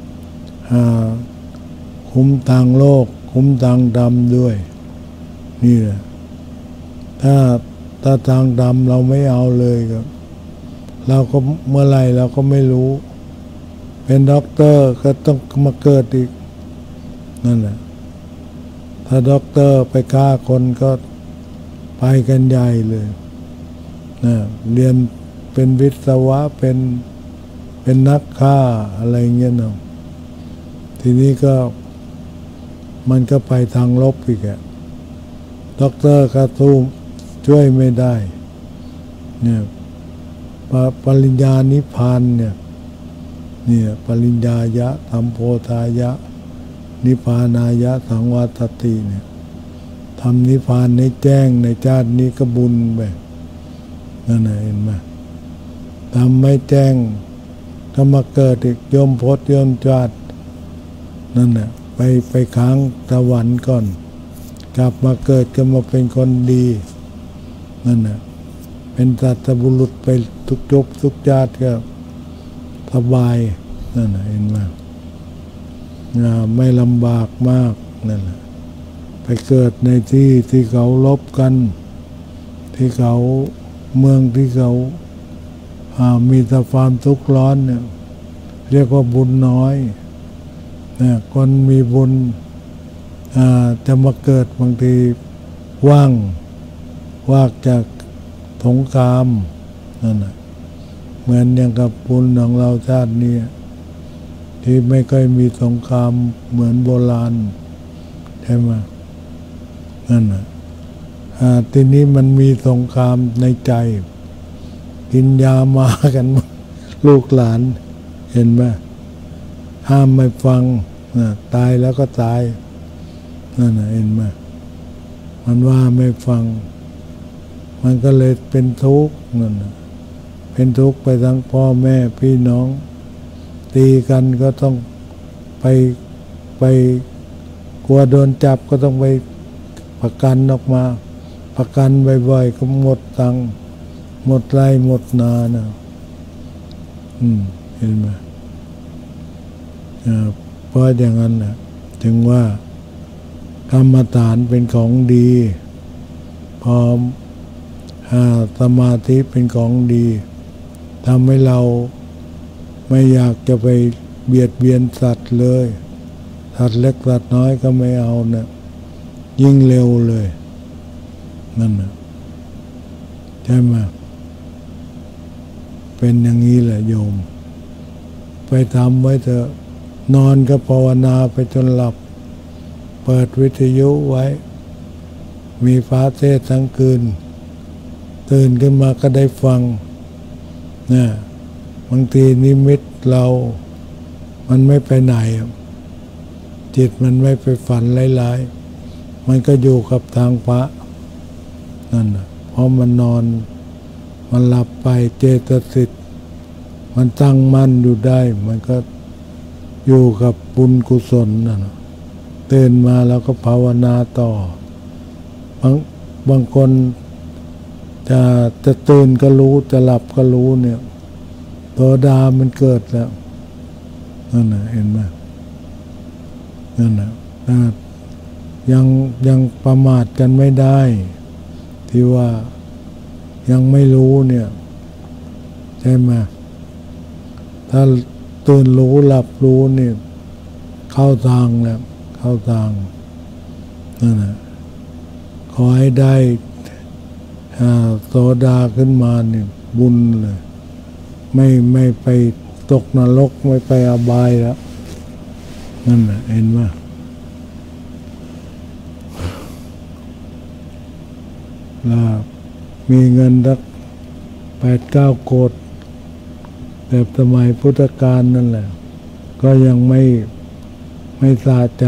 Speaker 2: คุ้มทางโลกคุ้มทางดำด้วยนี่แหละถ้าทางดำเราไม่เอาเลยครับเราก็เมื่อไหร่เราก็ไม่รู้เป็นด็อกเตอร์ก็ต้องมาเกิดอีกนั่นแหละถ้าด็อกเตอร์ไปฆ่าคนก็ไปกันใหญ่เลยนะเรียนเป็นวิศวะเป็นนักฆ่าอะไรเงี้ยเนาะทีนี้ก็มันก็ไปทางลบอีกอะด็อกเตอร์ก็สู้ช่วยไม่ได้เนี่ยปริญญานิพพานเนี่ยปริญญายะธรรมโพธายะนิพพานายะสังวาสติเนี่ยทำนิพพานในแจ้งในชาตินี้ก็บุญไปนั่นเห็นไหมทำไม่แจ้งก็มาเกิดอีกย่อมพจน์ย่อมชาตินั่นน่ะไปค้างสวรรค์ก่อนกลับมาเกิดก็มาเป็นคนดีนั่นน่ะเป็นสัตบุรุษไปทุกภพทุกชาติก็สบายนั่นน่ะเห็นไหมไม่ลำบากมากนั่นแหละไปเกิดในที่เขาลบกันที่เขาเมืองที่เขามีแต่ความทุกข์ร้อนเนี่ยเรียกว่าบุญน้อยเนี่ยคนมีบุญจะมาเกิดบางทีว่างจากสงครามนั่นน่ะเหมือนอย่างกับบุญของเราชาตินี้ที่ไม่ค่อยมีสงครามเหมือนโบราณใช่ไหมนั่นน่ะทีนี้มันมีสงครามในใจกินยามากันลูกหลานเห็นไหมห้ามไม่ฟังตายแล้วก็ตายนั่นน่ะเห็นไหมมันว่าไม่ฟังมันก็เลยเป็นทุกข์นั่นน่ะเป็นทุกข์ไปทั้งพ่อแม่พี่น้องตีกันก็ต้องไปกลัวโดนจับก็ต้องไปประกันออกมาประกันบ่อยๆก็หมดตังค์หมดไร่หมดนานะเห็นไหมเพราะอย่างนั้นนะถึงว่ากรรมฐานเป็นของดีพอสมาธิเป็นของดีทำให้เราไม่อยากจะไปเบียดเบียนสัตว์เลยสัตว์เล็กสัตว์น้อยก็ไม่เอานะยิ่งเร็วเลยนั่นนะใช่ไหมเป็นอย่างนี้แหละโยมไปทำไว้เถอะนอนก็ภาวนาไปจนหลับเปิดวิทยุไว้มีฟ้าเทศทั้งคืนตื่นขึ้นมาก็ได้ฟังนะบางทีนิมิตเรามันไม่ไปไหนจิตมันไม่ไปฝันหลายๆมันก็อยู่กับทางพระนั่นนะเพราะมันนอนมันหลับไปเจตสิกมันตั้งมั่นอยู่ได้มันก็อยู่กับบุญกุศลนั่นนะตื่นมาแล้วก็ภาวนาต่อบางคนจะตื่นก็รู้จะหลับก็รู้เนี่ยโสดามันเกิดแล้วนั่นน่ะเห็นไหมนั่นน่ะยังประมาทกันไม่ได้ที่ว่ายังไม่รู้เนี่ยใช่ไหมถ้าตื่นรู้หลับรู้เนี่ยเข้าทางแล้วเข้าทางนั่นน่ะขอให้ได้โสดาขึ้นมาเนี่ยบุญเลยไม่ไปตกนรกไม่ไปอบายแล้วนั่นแหละเห็นไหมแล้วมีเงินสัก8-9 โกฏแบบสมัยพุทธกาลนั่นแหละก็ยังไม่สะใจ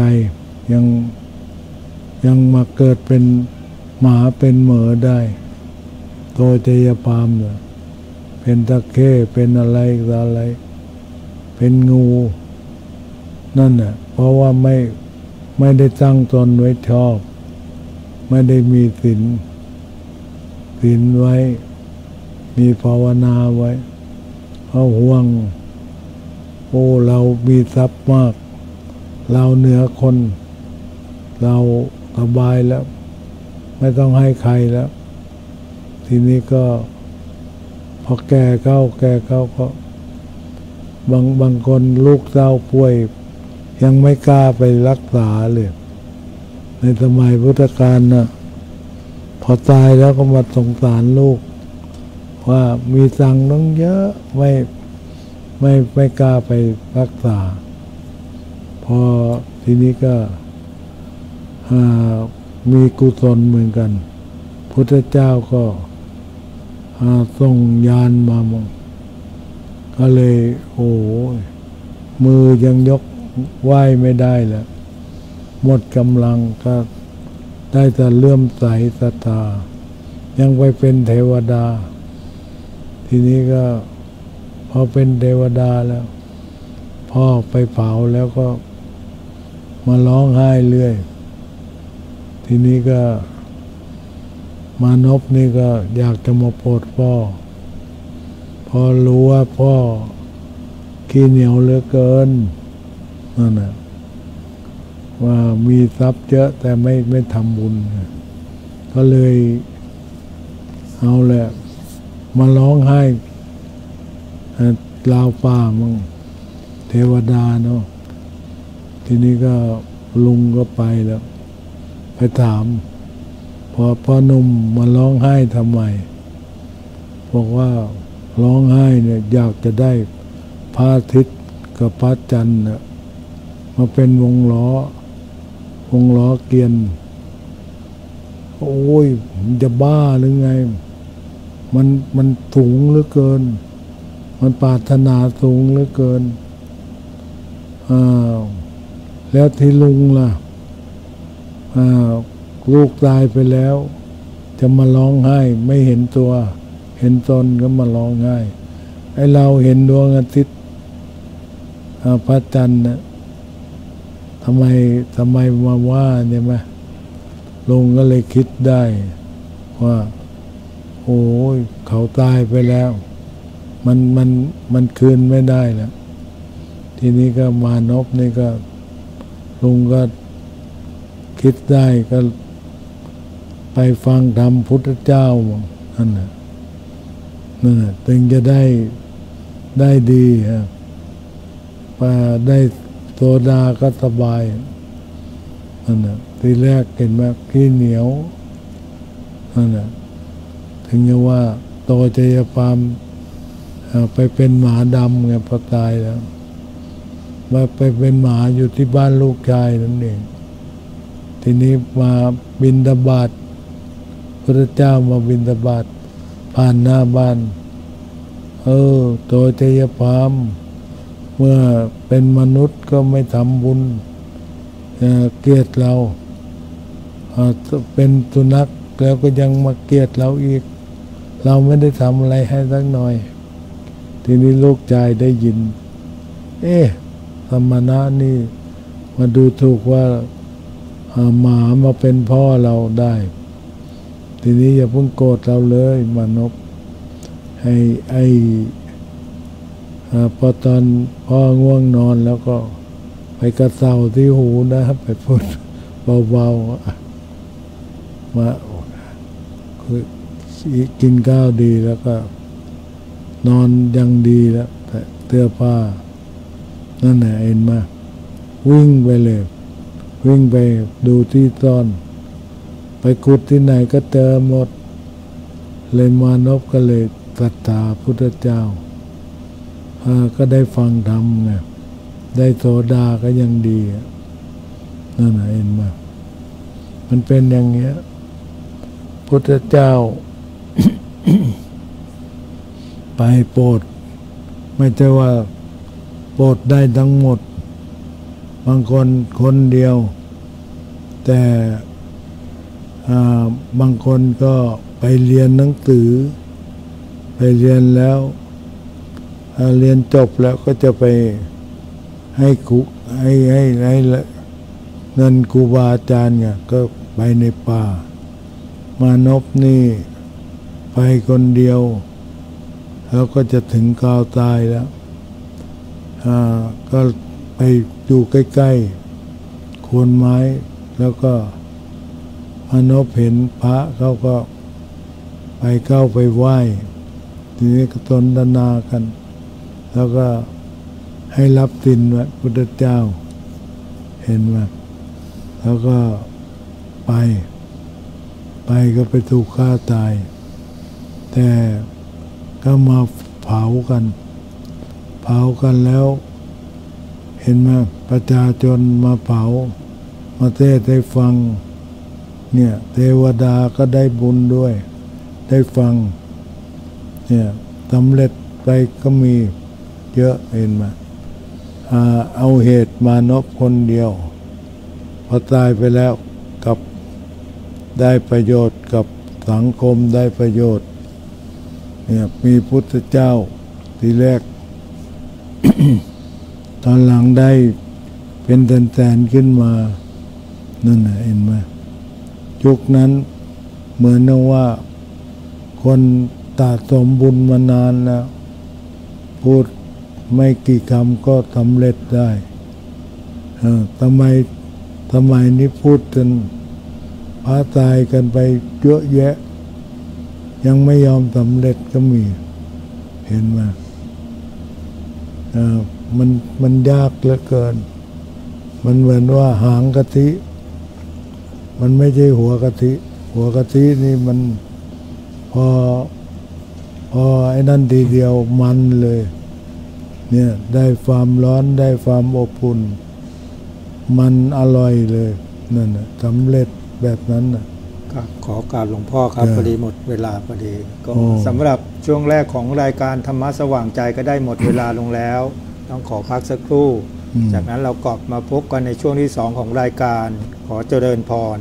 Speaker 2: ยังมาเกิดเป็นหมาเป็นเหมอได้โตเจยพามเนี่ยเป็นตะเข้เป็นอะไรเป็นงูนั่นน่ะเพราะว่าไม่ได้ตั้งตนไว้ชอบไม่ได้มีศีลไว้มีภาวนาไว้เขาห่วงโอ้เรามีทรัพย์มากเราเหนือคนเราสบายแล้วไม่ต้องให้ใครแล้วทีนี้ก็พอแก่เข้าก็บางคนลูกเต้าป่วยยังไม่กล้าไปรักษาเลยในสมัยพุทธกาลน่ะพอตายแล้วก็มาสงสารลูกว่ามีตังค์ต้องเยอะไม่กล้าไปรักษาพอทีนี้ก็มีกุศลเหมือนกันพุทธเจ้าก็ส่งยานมาก็เลยโอ้มือยังยกไหว้ไม่ได้แล้วหมดกำลังก็ได้แต่เลื่อมใสศรัทธายังไปเป็นเทวดาทีนี้ก็พอเป็นเทวดาแล้วพ่อไปเผาแล้วก็มาร้องไห้เรื่อยทีนี้ก็มานพนี่ก็อยากจะมาโปรดพ่อพอรู้ว่าพ่อขี้เหนียวเหลือเกินนั่นน่ะว่ามีทรัพย์เยอะแต่ไม่ทำบุญก็เลยเอาแหละมาร้องไห้ราวป่ามั่งเทวดาเนาะทีนี้ก็ลุงก็ไปแล้วไปถามพอพ่อหนุ่มมาร้องไห้ทำไมบอกว่าร้องไห้เนี่ยอยากจะได้พระอาทิตย์กับพระจันทร์น่ะมาเป็นวงล้อเกวียนโอ้ยจะบ้าหรือไงมันสูงเหลือเกินมันปรารถนาสูงเหลือเกินแล้วที่ลุงล่ะลูกตายไปแล้วจะมาร้องไห้ไม่เห็นตัวเห็นตนก็มาร้องไห้ไอ้เราเห็นดวงอาทิตย์พระจันทร์นะทำไมมาว่าเนี่ยไหมลุงก็เลยคิดได้ว่าโอ้ยเขาตายไปแล้วมันคืนไม่ได้แล้วทีนี้ก็มานพนี่ก็ลุงก็คิดได้ก็ไปฟังธรรมพุทธเจ้านั่นน่ะถึงจะได้ดีครับได้โซดาก็สบายนั่นน่ะทีแรกเห็นไหมขี้เหนียวนั่นน่ะถึงจะว่าโตใจปามไปเป็นหมาดำไงพอตายแล้วมาไปเป็นหมาอยู่ที่บ้านลูกชายนั่นเองทีนี้มาบิณฑบาตพระเจ้ามาบิณฑบาตผ่านหน้าบ้านโตใจปามเมื่อเป็นมนุษย์ก็ไม่ทำบุญเกลียดเราเป็นสุนัขแล้วก็ยังมาเกลียดเราอีกเราไม่ได้ทำอะไรให้สักหน่อยทีนี้ลูกชายได้ยินสมณะนี่มาดูถูกว่าหมามาเป็นพ่อเราได้ทีนี้อย่าเพิ่งโกรธเราเลยมานพพอตอนพ่อง่วงนอนแล้วก็ไปกระเซาที่หูนะครับไปพูดเบาๆมาคือกินข้าวดีแล้วก็นอนยังดีแล้วแต่เสื้อผ้านั่นแหละเห็นมาวิ่งไปเลยวิ่งไปดูที่ซ่อนไปขุดที่ไหนก็เจอหมดเลยมานพก็เลยศรัทธาพุทธเจ้าก็ได้ฟังธรรมไงได้โสดาก็ยังดีนั่นแหละเห็นมามันเป็นอย่างเงี้ยพุทธเจ้า ไปโปรดไม่ใช่ว่าโปรดได้ทั้งหมดบางคนเดียวแต่บางคนก็ไปเรียนหนังสือไปเรียนแล้วเรียนจบแล้วก็จะไปให้เงินครูบาอาจารย์เนี่ยก็ไปในป่ามานพนี่ไปคนเดียวแล้วก็จะถึงกาวตายแล้วก็ไปอยู่ใกล้ๆโคนไม้แล้วก็พระนพเห็นพระเขาก็ไปเข้าไปไหว้ทีนี้ก็สนทนากันแล้วก็ให้รับสินว่าพุทธเจ้าเห็นไหมแล้วก็ไปก็ไปถูกฆ่าตายแต่ก็มาเผากันแล้วเห็นไหมประชาชนมาเผามาเทศให้ฟังเนี่ยเทวดาก็ได้บุญด้วยได้ฟังเนี่ยสำเร็จไปก็มีเยอะเห็นไหมเอาเหตุมานพคนเดียวพอตายไปแล้วกับได้ประโยชน์กับสังคมได้ประโยชน์เนี่ยมีพุทธเจ้าทีแรก ตอนหลังได้เป็นแสนๆขึ้นมานั่นน่ะเห็นไหมยุคนั้นเหมือนว่าคนสะสมบุญมานานแล้วพูดไม่กี่คำก็สำเร็จได้ทำไมนี้พูดจนพระตายกันไปเยอะแยะยังไม่ยอมสำเร็จก็มีเห็นไหมมันยากเหลือเกินมันเหมือนว่าหางกะทิมันไม่ใช่หัวกะทินี่มันพอไอ้นั่นทีเดียวมันเลยเนี่ยได้ความร้อนได้ความอบอุ่นมันอร่อยเลยนั่นน่ะสำเร็จแบบนั้นน่ะ
Speaker 1: ครับขอกราบหลวงพ่อครับพอดีหมดเวลาพอดีก็สำหรับช่วงแรกของรายการธรรมะสว่างใจก็ได้หมดเวลาลงแล้วต้องขอพักสักครู่จากนั้นเรากลับมาพบกันในช่วงที่2ของรายการขอเจริญพร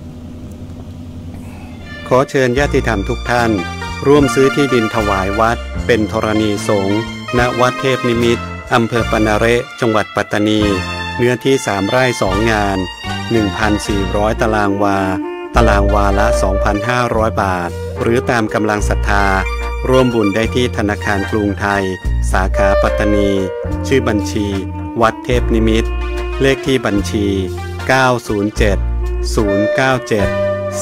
Speaker 3: ขอเชิญญาติธรรมทุกท่านร่วมซื้อที่ดินถวายวัดเป็นธรณีสงฆ์ณวัดเทพนิมิตรอำเภอปนาเระจังหวัดปัตตานีเนื้อที่3 ไร่ 2 งาน 1,400 ตารางวาละ 2,500 บาทหรือตามกำลังศรัทธาร่วมบุญได้ที่ธนาคารกรุงไทยสาขาปัตตานีชื่อบัญชีวัดเทพนิมิตรเลขที่บัญชี907 097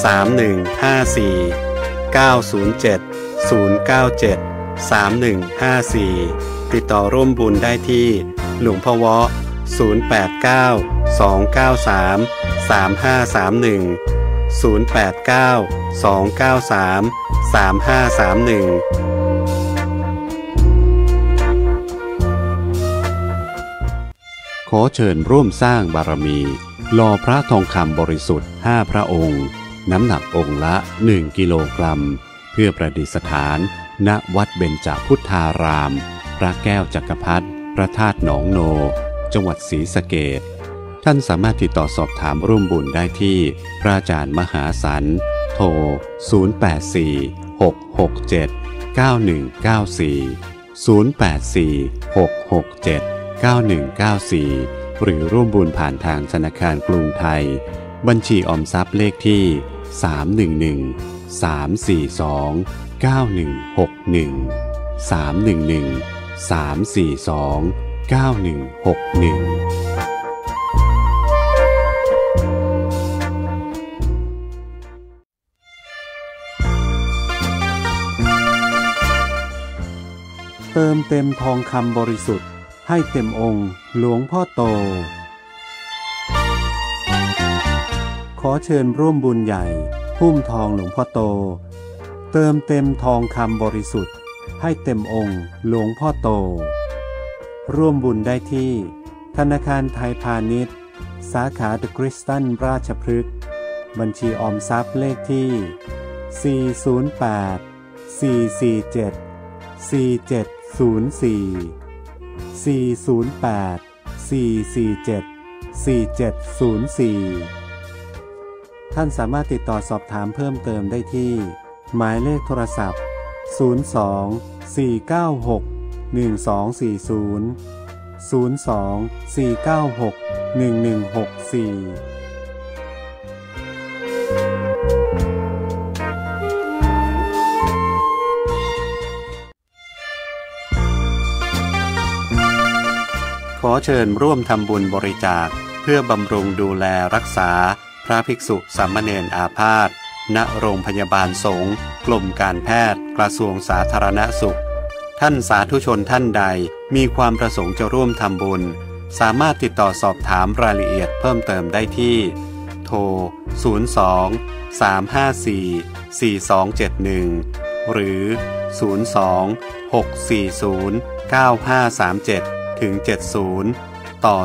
Speaker 3: 3154 907 097 3154ติดต่อร่วมบุญได้ที่หลวงพ่อเวาะ089 293 3531 089 293 3531ขอเชิญร่วมสร้างบารมีหล่อพระทองคำบริสุทธิ์5 พระองค์น้ำหนักองค์ละ1 กิโลกรัมเพื่อประดิษฐานณวัดเบญจพุทธารามพระแก้วจักรพรรดิพระธาตุหนองโนจังหวัดศรีสะเกษท่านสามารถติดต่อสอบถามร่วมบุญได้ที่พระอาจารย์มหาสันโทร084 667 9194 084 667 9194หรือร่วมบุญผ่านทางธนาคารกรุงไทยบัญชีออมทรัพย์เลขที่311 342 9161 311 342 9161เติมเต็มทองคำบริสุทธิ์ให้เต็มองค์หลวงพ่อโตขอเชิญร่วมบุญใหญ่หุ้มทองหลวงพ่อโตเติมเต็มทองคำบริสุทธิ์ให้เต็มองค์หลวงพ่อโตร่วมบุญได้ที่ธนาคารไทยพาณิชย์สาขาเดอะคริสตันราชพฤกษ์บัญชีออมทรัพย์เลขที่408 447 4704 408 447 4704ท่านสามารถติดต่อสอบถามเพิ่มเติมได้ที่หมายเลขโทรศัพท์02 496 1240 02 496 1164 ขอเชิญร่วมทำบุญบริจาคเพื่อบำรุงดูแลรักษาพระภิกษุสามเณรอาพาธณโรงพยาบาลสงฆ์กรมการแพทย์กระทรวงสาธารณสุขท่านสาธุชนท่านใดมีความประสงค์จะร่วมทำบุญสามารถติดต่อสอบถามรายละเอียดเพิ่มเติมได้ที่โทร 02-354-4271 หรือ 02-640-9537-70 ต่อ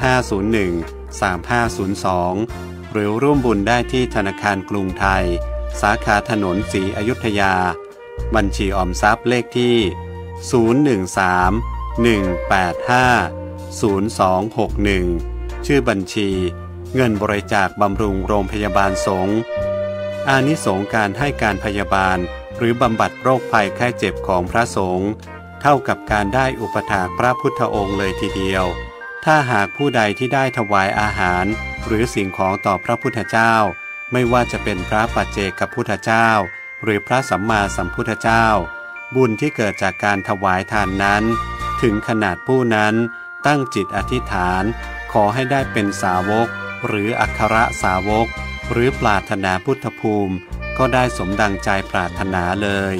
Speaker 3: 3501-3502 หรือร่วมบุญได้ที่ธนาคารกรุงไทยสาขาถนนศรีอยุธยาบัญชีออมทรัพย์เลขที่ 013-185-0261 ชื่อบัญชีเงินบริจาคบำรุงโรงพยาบาลสงฆ์อานิสงส์การให้การพยาบาลหรือบำบัดโรคภัยไข้เจ็บของพระสงฆ์เท่ากับการได้อุปถากพระพุทธองค์เลยทีเดียวถ้าหากผู้ใดที่ได้ถวายอาหารหรือสิ่งของต่อพระพุทธเจ้าไม่ว่าจะเป็นพระปัจเจกพุทธเจ้าหรือพระสัมมาสัมพุทธเจ้าบุญที่เกิดจากการถวายทานนั้นถึงขนาดผู้นั้นตั้งจิตอธิษฐานขอให้ได้เป็นสาวกหรืออัครสาวกหรือปรารถนาพุทธภูมิก็ได้สมดังใจปรารถนาเลย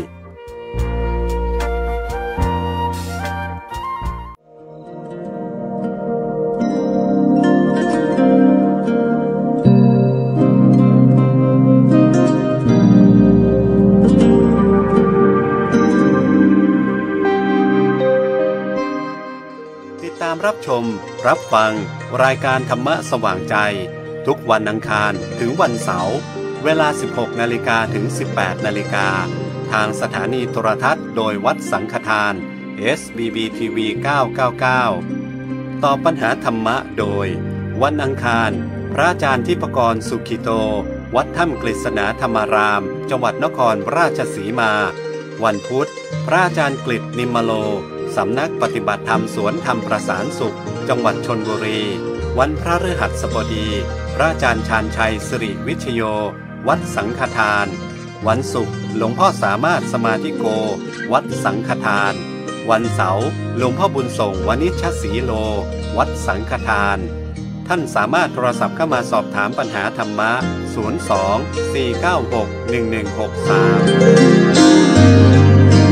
Speaker 3: รับชมรับฟังรายการธรรมะสว่างใจทุกวันอังคารถึงวันเสาร์เวลา 16 นาฬิกาถึง 18 นาฬิกาทางสถานีโทรทัศน์โดยวัดสังฆทาน SBB-TV 999ตอบปัญหาธรรมะโดยวันอังคารพระอาจารย์ทิพกรสุขิโตวัดถ้ำกฤษณาธรรมารามจังหวัดนครราชสีมาวันพุธพระอาจารย์กฤษนิมมโลสำนักปฏิบัติธรรมสวนธรรมประสานสุขจังหวัดชลบุรีวันพฤหัสบดีพระอาจารย์ชาญชัยสิริวิชโยวัดสังฆทานวันศุกร์หลวงพ่อสามารถสมาธิโกวัดสังฆทานวันเสาร์หลวงพ่อบุญส่งวณิชศรีโลวัดสังฆทานท่านสามารถโทรศัพท์เข้ามาสอบถามปัญหาธรรมะ02-496-1163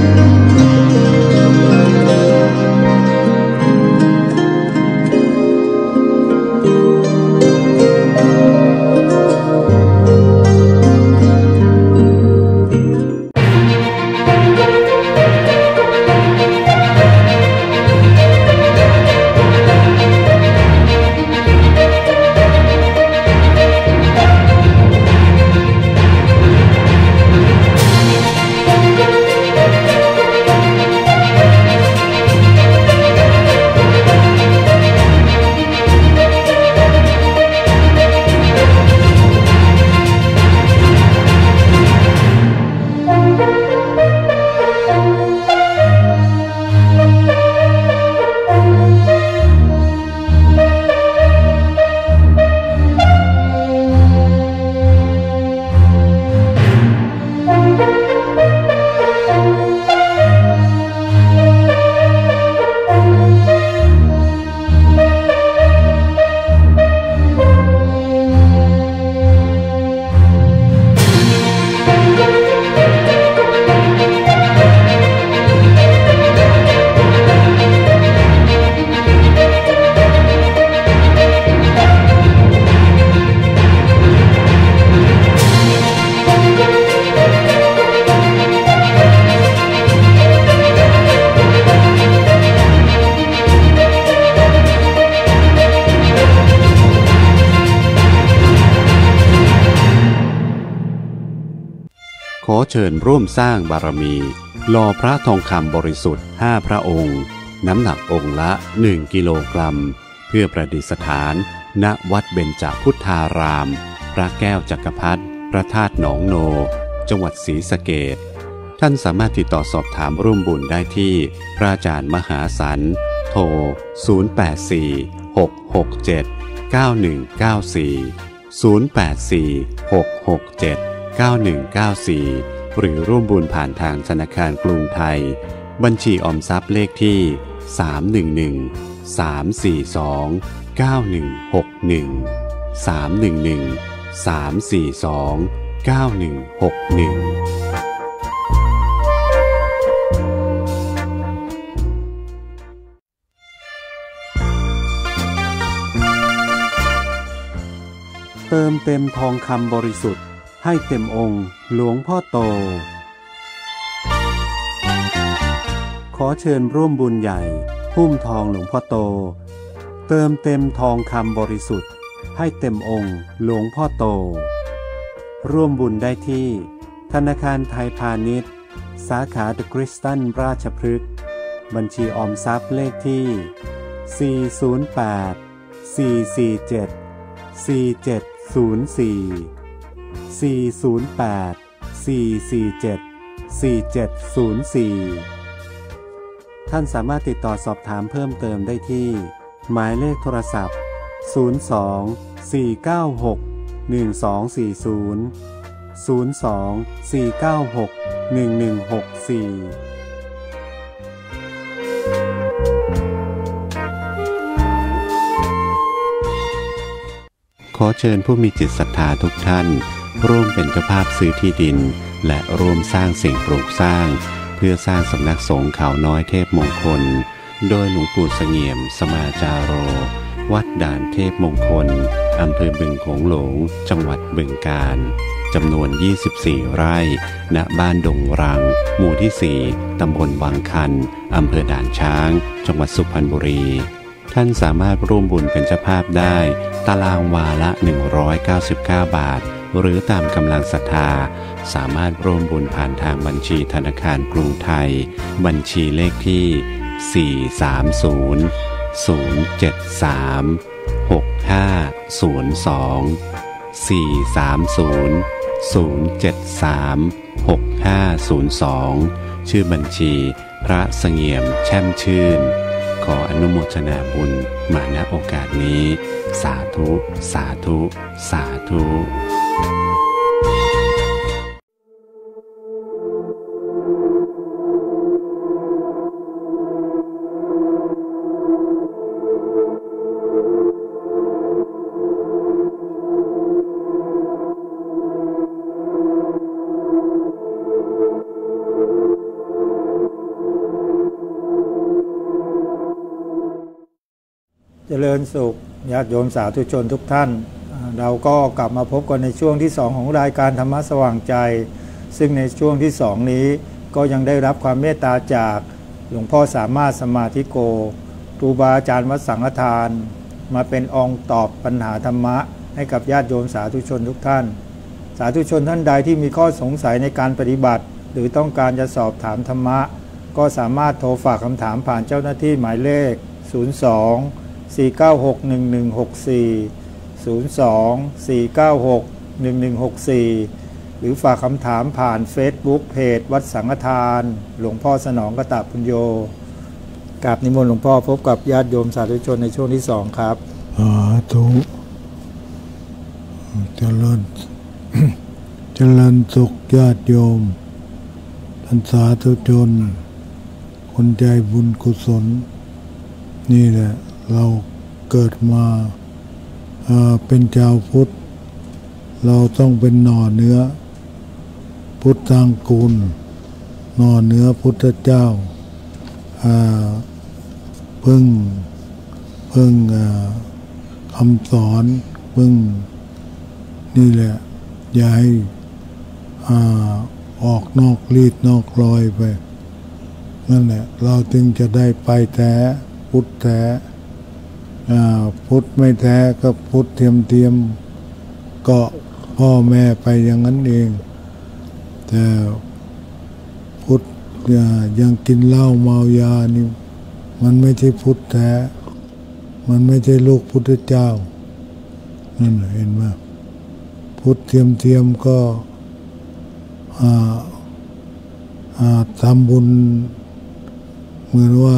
Speaker 3: ขอเชิญร่วมสร้างบารมีหล่อพระทองคำบริสุทธิ์5พระองค์น้ำหนักองค์ละ1กิโลกรัมเพื่อประดิษฐานณวัดเบญจพุทธารามพระแก้วจักรพรรดิพระธาตุหนองโนจังหวัดศรีสะเกษท่านสามารถติดต่อสอบถามร่วมบุญได้ที่พระอาจารย์มหาสันโทร0846679194 หรือร่วมบุญผ่านทางธนาคารกรุงไทยบัญชีออมทรัพย์เลขที่เติมเต็มทองคำบริสุทธิ์ให้เต็มองค์หลวงพ่อโตขอเชิญร่วมบุญใหญ่หุ้มทองหลวงพ่อโตเติมเต็มทองคำบริสุทธิ์ให้เต็มองค์หลวงพ่อโตร่วมบุญได้ที่ธนาคารไทยพาณิชย์สาขาเดอะคริสตันราชพฤกษ์บัญชีออมทรัพย์เลขที่408-447-4704 ท่านสามารถติดต่อสอบถามเพิ่มเติมได้ที่หมายเลขโทรศัพท์02-496-1240 02-496-1164ขอเชิญผู้มีจิตศรัทธาทุกท่านร่วมเป็นเจ้าภาพซื้อที่ดินและร่วมสร้างสิ่งปลูกสร้างเพื่อสร้างสำนักสงฆ์เขาน้อยเทพมงคลโดยหลวงปู่เสงี่ยมสมาจาโรวัดด่านเทพมงคลอำเภอบึงโขงหลงจังหวัดบึงกาฬจำนวน24ไร่ณบ้านดงรังหมู่ที่4ตำบลวังคันอำเภอด่านช้างจังหวัดสุพรรณบุรีท่านสามารถร่วมบุญเป็นเจ้าภาพได้ตารางวาละ199 บาทหรือตามกำลังศรัทธาสามารถร่วมบุญผ่านทางบัญชีธนาคารกรุงไทยบัญชีเลขที่430-073-6502 ชื่อบัญชีพระเสงี่ยมแช่มชื่นขออนุโมทนาบุญมาณโอกาสนี้สาธุสาธุสาธุ
Speaker 1: เจริญสุขญาติโยมสาธุชนทุกท่านเราก็กลับมาพบกันในช่วงที่2ของรายการธรรมะสว่างใจซึ่งในช่วงที่2นี้ก็ยังได้รับความเมตตาจากหลวงพ่อสามารถสมาธิโกครูบาอาจารย์วัดสังฆทานมาเป็นองค์ตอบปัญหาธรรมะให้กับญาติโยมสาธุชนทุกท่านสาธุชนท่านใดที่มีข้อสงสัยในการปฏิบัติหรือต้องการจะสอบถามธรรมะก็สามารถโทรฝากคำถามผ่านเจ้าหน้าที่หมายเลข02-496-1164 หรือฝากคำถามผ่าน Facebook เพจวัดสังฆทานหลวงพ่อสนองกตปุญโญกราบนิมนต์หลวงพ่อพบกับญาติโยมสาธุชนในช่วงที่2ครับ
Speaker 2: สาธุเจริญ เจริญสุขญาติโยมท่านสาธุชนคนใจบุญกุศลนี่แหละเราเกิดมาเป็นชาวพุทธเราต้องเป็นหน่อเนื้อพุทธังกูลหน่อเนื้อพุทธเจ้าพึ่งคำสอนพึ่งนี่แหละอย่าให้ออกนอกลีดนอกรอยไปนั่นแหละเราจึงจะได้ไปแท้พุทธแท้พุทธไม่แท้ก็พุทธเทียมก็พ่อแม่ไปอย่างนั้นเองแต่พุทธยังกินเหล้าเมายานี่มันไม่ใช่พุทธแท้มันไม่ใช่ลูกพุทธเจ้านั่นเห็นไหมพุทธเทียมก็ทำบุญเหมือนว่า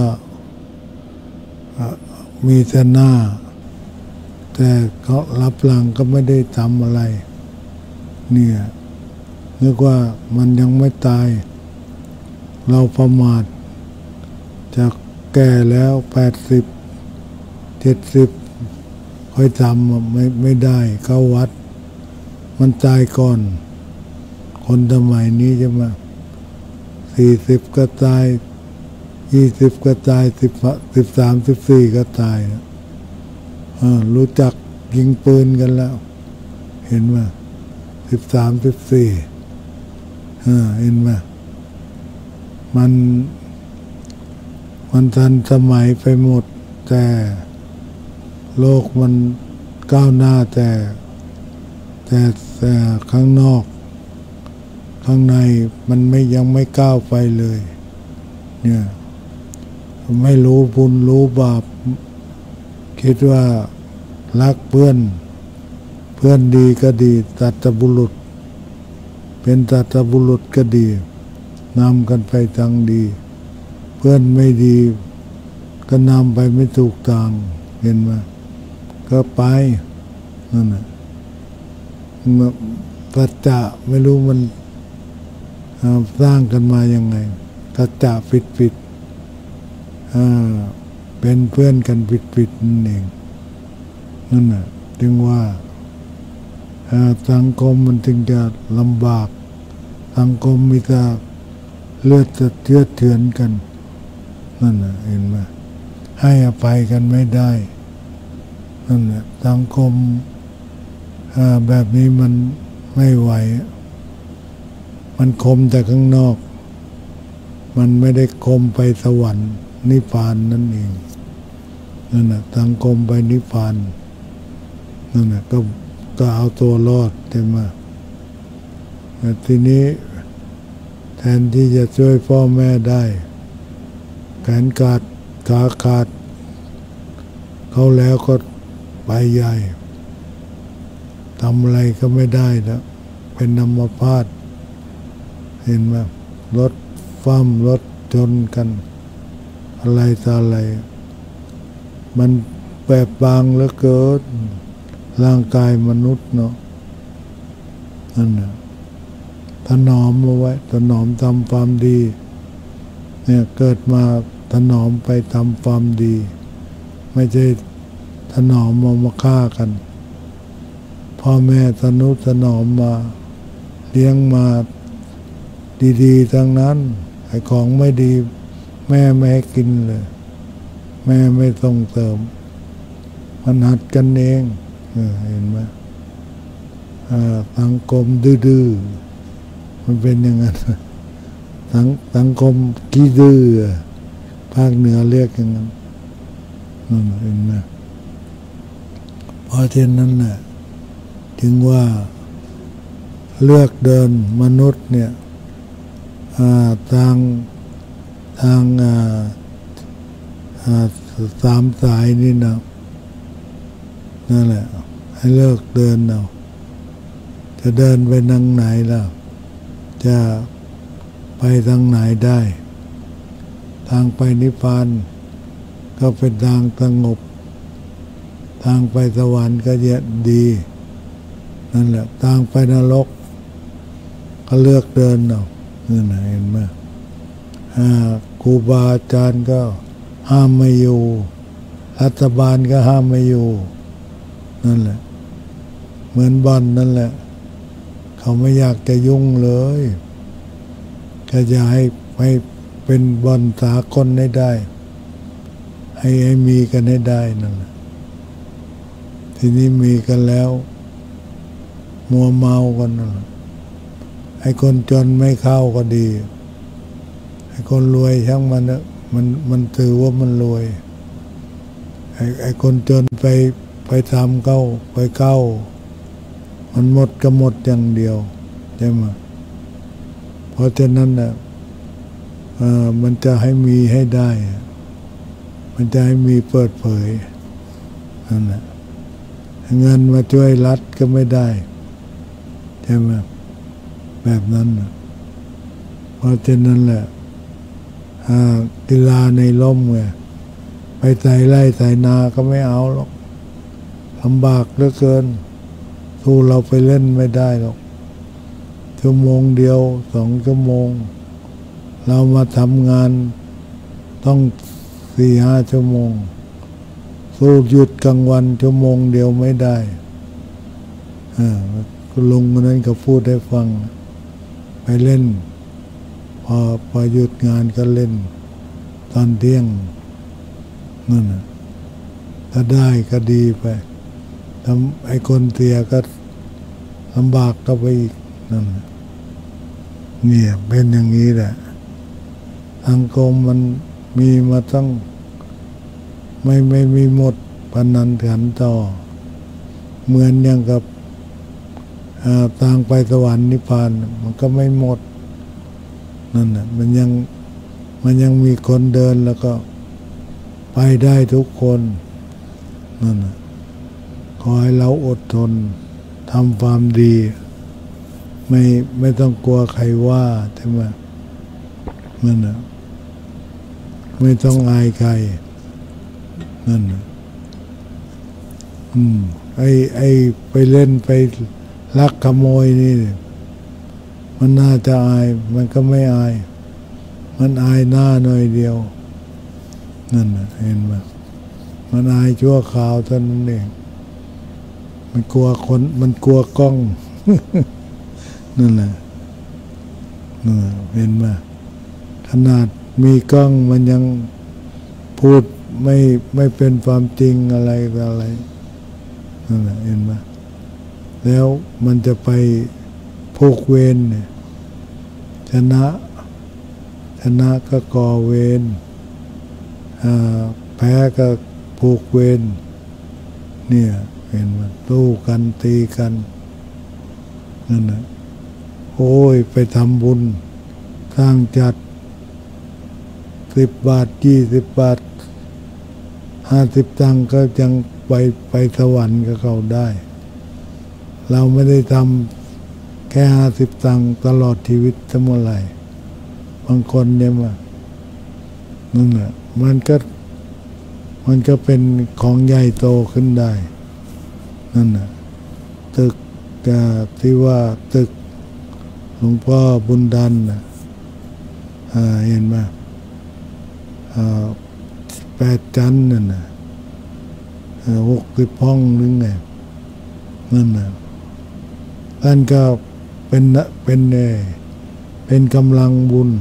Speaker 2: มีแต่หน้าแต่เขารับหลังก็ไม่ได้ทำอะไรเนี่ยนึกว่ามันยังไม่ตายเราประมาทจะแก่แล้ว80 70ค่อยทำไม่ได้เข้าวัดมันตายก่อนคนสมัยนี้จะมา40ก็ตาย20ก็ตาย13 14ก็ตายรู้จักยิงปืนกันแล้วเห็นไหม13 14เห็นไหมมันทันสมัยไปหมดแต่โลกมันก้าวหน้าแต่ข้างนอกข้างในมันยังไม่ก้าวไปเลยเนี่ยไม่รู้บุญรู้บาปคิดว่ารักเพื่อนดีก็ดีสัตบุรุษเป็นสัตบุรุษก็ดีนำกันไปทางดีเพื่อนไม่ดีก็นำไปไม่ถูกทางเห็นไหมก็ไปนั่นน่ะสัจจะไม่รู้มันสร้างกันมายังไงสัจจะผิดเป็นเพื่อนกันผิดนั่นเองนั่นน่ะจึงว่าสังคมมันจึงจะลำบากสังคมมีแต่เลือดจะเชือดเถือนกันนั่นน่ะเห็นไหมให้อภัยกันไม่ได้นั่นน่ะสังคมแบบนี้มันไม่ไหวมันคมแต่ข้างนอกมันไม่ได้คมไปสวรรค์นิพพานนั่นเองนั่นน่ะสังคมไปนิพพานนั่นน่ะก็เอาตัวรอดใช่ไหมแต่ทีนี้แทนที่จะช่วยพ่อแม่ได้แขนขาดขาขาดเขาแล้วก็ไปใหญ่ทำอะไรก็ไม่ได้แล้วเป็นอัมพาตเห็นไหมรถฟ้ามรถชนกันอะไรต่ออะไรมันแปรปรางเหลือเกินร่างกายมนุษย์เนาะนั่นน่ะถนอมเอาไว้ถนอมทำความดีเนี่ยเกิดมาถนอมไปทำความดีไม่ใช่ถนอมมาฆ่ากันพ่อแม่ถนอมมาเลี้ยงมาดีๆทั้งนั้นไอ้ของไม่ดีแม่ไม่ให้กินเลยแม่ไม่ส่งเสริมมันหัดกันเองเห็นไหมสังคมดื้อๆมันเป็นอย่างนั้นสังคมขี้ดื้อภาคเหนือเรียกอย่างนั้นเห็นไหมเพราะฉะนั้นแหละถึงว่าเลือกเดินมนุษย์เนี่ยทางสามสายนี่นะนั่นแหละให้เลิกเดินเอาจะเดินไปทางไหนล่ะจะไปทางไหนได้ทางไปนิพพานก็เป็นทางสงบทางไปสวรรค์ก็เยอะดีนั่นแหละทางไปนรกก็เลือกเดินเอานั่นเห็นไหมครูบาอาจารย์ก็ห้ามไม่อยู่รัฐบาลก็ห้ามไม่อยู่นั่นแหละเหมือนบ่อนนั่นแหละเขาไม่อยากจะยุ่งเลยก็จะให้เป็นบ่อนสากลได้ให้มีกันให้ได้นั่นแหละทีนี้มีกันแล้วมัวเมากันนั่นแหละให้คนจนไม่เข้าก็ดีให้คนรวยช่างมันนะมันถือว่ามันรวยไอ้คนจนไปทำไปเข้ามันหมดก็หมดอย่างเดียวใช่ไหมเพราะฉะนั้นน่ะมันจะให้มีให้ได้มันจะให้มีเปิดเผยนั่นแหละเงินมาช่วยรัฐก็ไม่ได้ใช่ไหมแบบนั้นน่ะเพราะฉะนั้นแหละกีฬาในร่มไงไปไต่ไร่ไต่นาก็ไม่เอาหรอกลำบากเหลือเกินสู้เราไปเล่นไม่ได้หรอกชั่วโมงเดียว2 ชั่วโมงเรามาทำงานต้อง4-5 ชั่วโมงสู้สู้หยุดกลางวันชั่วโมงเดียวไม่ได้คุณลุงคนนั้นก็พูดให้ฟังไปเล่นพอหยุดงานก็เล่นตอนเที่ยงนั่นถ้าได้ก็ดีไปทำไอ้คนเสียก็ลำบากก็ไปอีกนั่นเนี่ยเป็นอย่างนี้แหละสังคมมันมีมาตั้งไม่มีหมดพนันขันต่อเหมือนอย่างกับทางไปสวรรค์นิพพานมันก็ไม่หมดนั่นน่ะมันยังมีคนเดินแล้วก็ไปได้ทุกคนนั่นน่ะขอให้เราอดทนทำความดีไม่ต้องกลัวใครว่าใช่ไหมนั่นน่ะไม่ต้องอายใครนั่นน่ะไอ้ไปเล่นไปลักขโมยนี่มันน่าจะอายมันก็ไม่อายมันอายหน้าหน่อยเดียวนั่นน่ะเห็นไหมมันอายชั่วคราวเท่านั้นเองมันกลัวคนมันกลัวกล้อง นั่นแหละเห็นไหมขนาดมีกล้องมันยังพูดไม่เป็นความจริงอะไรนั่นแหละเห็นไหมแล้วมันจะไปผูกเวรเนี่ยชนะก็ก่อเวรแพ้ก็ผูกเวรเนี่ยเห็นไหมสู้กันตีกันนั่นนะโอ้ยไปทำบุญสร้างจัด10 บาท20 บาท50 ตังค์ก็ยังไปสวรรค์กับเขาได้เราไม่ได้ทำแค่50 ตังค์ตลอดชีวิตทั้งหมดเลยบางคนเนี่ยนั่นแหละมันก็เป็นของใหญ่โตขึ้นได้นั่นน่ะตึกที่ว่าตึกหลวงพ่อบุญดันน่ะเห็นไหม8 ชั้นนั่นน่ะ60 ห้องนึงไงนั่นน่ะท่านก็เป็นกำลังบุญ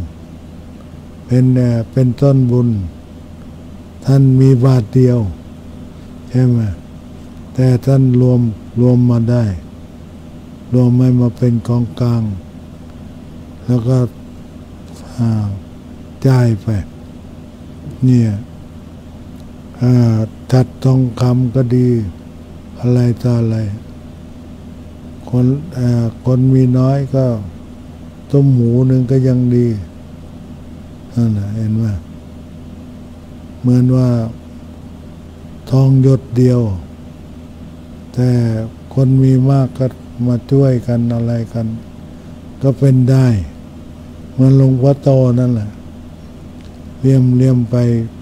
Speaker 2: เป็นต้นบุญท่านมีบาทเดียวใช่ไหมแต่ท่านรวมมาได้รวมไม่มาเป็นกองกลางแล้วก็จ่ายไปเนี่ยจัดทองคำก็ดีอะไรต่ออะไรคนมีน้อยก็ต้มหมูหนึ่งก็ยังดีนั่นแหละเห็นไหมเหมือนว่าทองหยดเดียวแต่คนมีมากก็มาช่วยกันอะไรกันก็เป็นได้เหมือนหลวงพ่อโตนั่นแหละเลี่ยมไป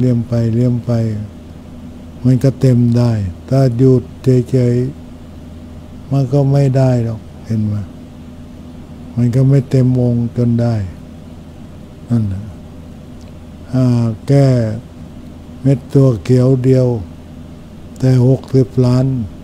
Speaker 2: มันก็เต็มได้ถ้าหยุดเฉยๆมันก็ไม่ได้หรอกเห็นไหมมันก็ไม่เต็มองค์จนได้นั่นแหละแก้เม็ดตัวเขียวเดียวแต่60 ล้าน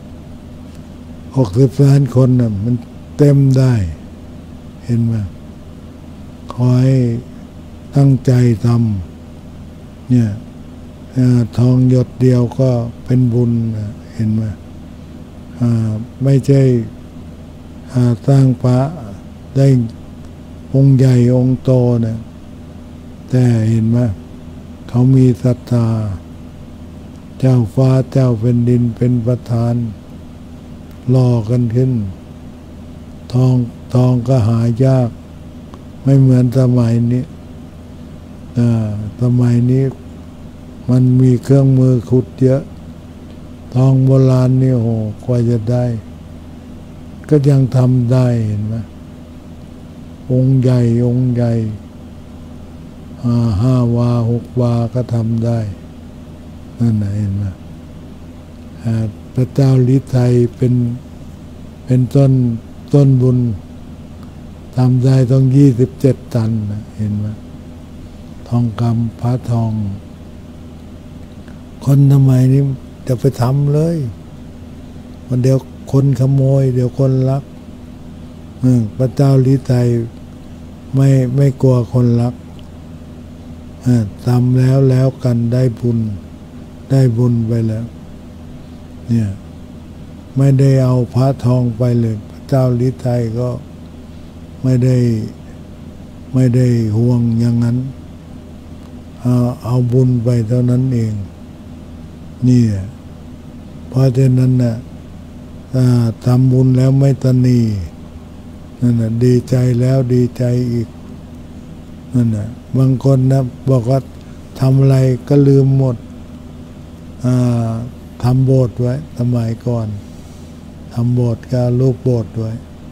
Speaker 2: คนน่ะมันเต็มได้เห็นไหมขอให้ตั้งใจทำเนี่ยทองหยดเดียวก็เป็นบุญเห็นไหมไม่ใช่สร้างพระได้องค์ใหญ่องค์โตนะแต่เห็นไหมเขามีศรัทธาเจ้าฟ้าเจ้าแผ่นดินเป็นประธานรอกันขึ้นทองก็หายากไม่เหมือนสมัยนี้สมัยนี้มันมีเครื่องมือขุดเยอะทองโบราณนี่โหกว่าจะได้ก็ยังทำได้เห็นไหมองค์ใหญ่5 วา 6 วาก็ทำได้นั่นนะเห็นไหมพระเจ้าฤทัยเป็นต้นบุญทำได้ต้อง27 ตันนะเห็นไหมทองคำพระทองคนทำไมนี้จะไปทำเลยมันเดี๋ยวคนขโมยเดี๋ยวคนลักพระเจ้าลิไทยไม่กลัวคนลักทำแล้วกันได้บุญไปแล้วเนี่ยไม่ได้เอาพระทองไปเลยพระเจ้าลิไทยก็ไม่ได้ห่วงอย่างนั้นเอาบุญไปเท่านั้นเองนี่เพราะฉะนั้นน่ะทำบุญแล้วไม่ตนีนั่นน่ะดีใจแล้วดีใจอีกนั่นน่ะบางคนนะบอกว่าทำอะไรก็ลืมหมดทำโบสถ์ไว้สมัยก่อนทำโบสถ์ก็รูปโบสถ์ไว้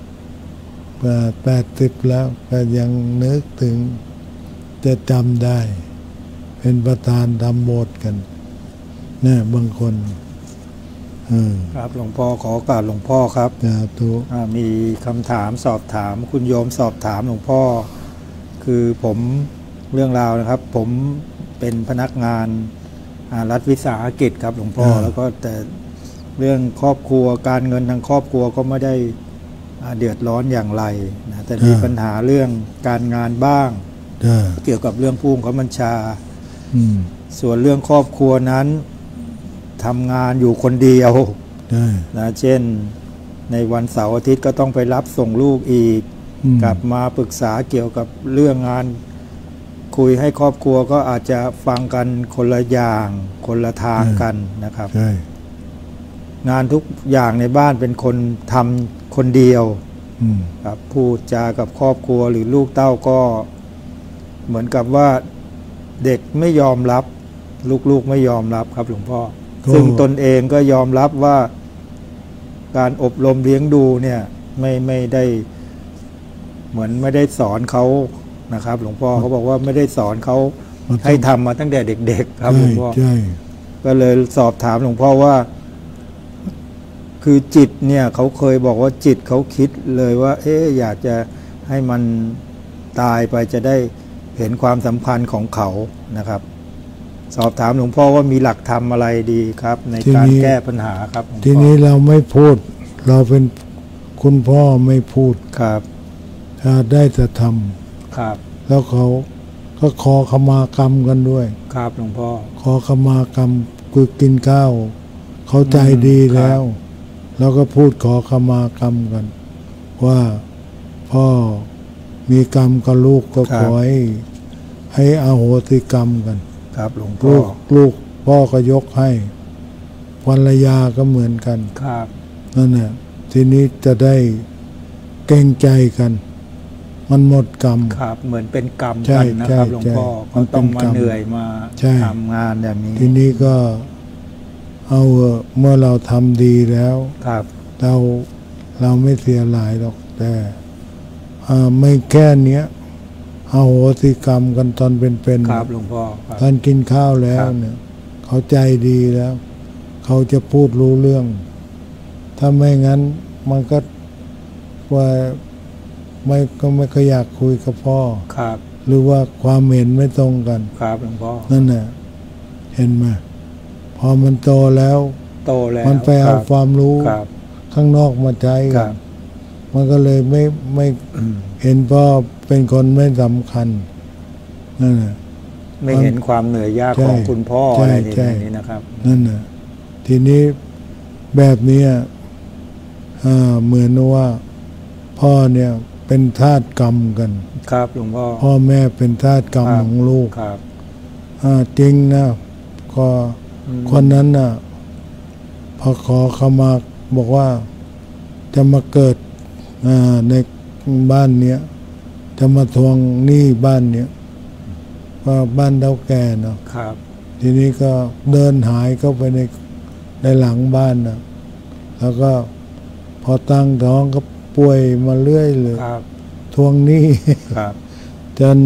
Speaker 2: 80แล้วก็ยังนึกถึงจะจำได้เป็นประธานทำโบสถ์กันเนี่ยบางคน
Speaker 1: ครับหลวงพ่อขอโอกาสหลวงพ่อครับมีคำถามสอบถามคุณโยมสอบถามหลวงพ่อคือผมเรื่องราวนะครับผมเป็นพนักงานรัฐวิสาหกิจครับหลวงพ่อแล้วก็แต่เรื่องครอบครัวการเงินทางครอบครัวก็ไม่ได้เดือดร้อนอย่างไรนะแต่มีปัญหาเรื่องการงานบ้างเกี่ยวกับเรื่องผู้บังคับบัญชาส่วนเรื่องครอบครัวนั้นทำงานอยู่คนเดียวนะเช่นในวันเสาร์อาทิตย์ก็ต้องไปรับส่งลูกอีกกลับมาปรึกษาเกี่ยวกับเรื่องงานคุยให้ครอบครัวก็อาจจะฟังกันคนละอย่างคนละทางกันนะครับงานทุกอย่างในบ้านเป็นคนทำคนเดียวครับพูดจากับครอบครัวหรือลูกเต้าก็เหมือนกับว่าเด็กไม่ยอมรับลูกๆไม่ยอมรับครับหลวงพ่อซึ่งตนเองก็ยอมรับว่าการอบรมเลี้ยงดูเนี่ยไม่ได้เหมือนไม่ได้สอนเขานะครับหลวงพ่อเขาบอกว่าไม่ได้สอนเขาให้ทำมาตั้งแต่เด็กๆครับหลวงพ่อก็เลยสอบถามหลวงพ่อว่าคือจิตเนี่ยเขาเคยบอกว่าจิตเขาคิดเลยว่าอยากจะให้มันตายไปจะได้เห็นความสัมพันธ์ของเขานะครับสอบถามหลวงพ่อว่ามีหลักธรรมอะไรดีครับในการแก้ปัญหาครับ
Speaker 2: ทีนี้เราไม่พูดเราเป็นคุณพ่อไม่พูด
Speaker 1: ครับ
Speaker 2: ถ้าได้จะทำ
Speaker 1: ครับ
Speaker 2: แล้วเขาก็ขอขมากรรมกันด้วย
Speaker 1: ครับหลวงพ่อ
Speaker 2: ขอขมากรรมคือกินข้าวเขาใจดีแล้วแล้วก็พูดขอขมากรรมกันว่าพ่อมีกรรมกับลูกก็ขอให้อโหสิกรรมกัน
Speaker 1: ครับหลวงพ่อ
Speaker 2: ลูกพ่อก็ยกให้ภรรยาก็เหมือนกัน
Speaker 1: ครับ
Speaker 2: นั่นแหละทีนี้จะได้เกรงใจกันมันหมดกรรม
Speaker 1: ครับเหมือนเป็นกรรมกันนะครับหลวงพ่อเขาต้องมาเหนื่อยมาทำงานอย่างนี้
Speaker 2: ทีนี้ก็เอาเมื่อเราทำดีแล้ว
Speaker 1: ครับ
Speaker 2: เราไม่เสียหลายหรอกแต่ไม่แค่เนี้ยเอาโหสิกรรมกันตอนเป็น
Speaker 1: ๆครับหลวงพ่อ
Speaker 2: ตอนกินข้าวแล้วเนี่ยเขาใจดีแล้วเขาจะพูดรู้เรื่องถ้าไม่งั้นมันก็ว่าไม่ค่อยอยากคุยกับพ่อ
Speaker 1: ครับ
Speaker 2: หรือว่าความเห็นไม่ตรงกัน
Speaker 1: ครับหลวงพ่อ
Speaker 2: นั่นแหละเห็นไหมพอมันโตแล้วมันไปเอาความรู้ข้างนอกมาใช้กันมันก็เลยไม่เห็นพ่อเป็นคนไม่สำคัญนั่นแหละ
Speaker 1: ไม่เห็นความเหนื่อยยากของคุณพ่ออะไรนี้นะครับ
Speaker 2: นั่นแหละทีนี้แบบนี้เหมือนว่าพ่อเนี่ยเป็นทาสกรรมกัน
Speaker 1: ครับหลวง
Speaker 2: พ่อแม่เป็นทาสกรรมของลูก
Speaker 1: ครับ
Speaker 2: จริงนะก็คนนั้นน่ะพอขอเขามาบอกว่าจะมาเกิดในบ้านเนี้ยจะมาทวงหนี้บ้านเนี้ยว่าบ้านเฒ่าแก่เนาะ
Speaker 1: ครับ
Speaker 2: ทีนี้ก็เดินหายเข้าไปในหลังบ้านนะแล้วก็พอตั้งท้องก็ป่วยมาเรื่อยเลยทวงหนี้จน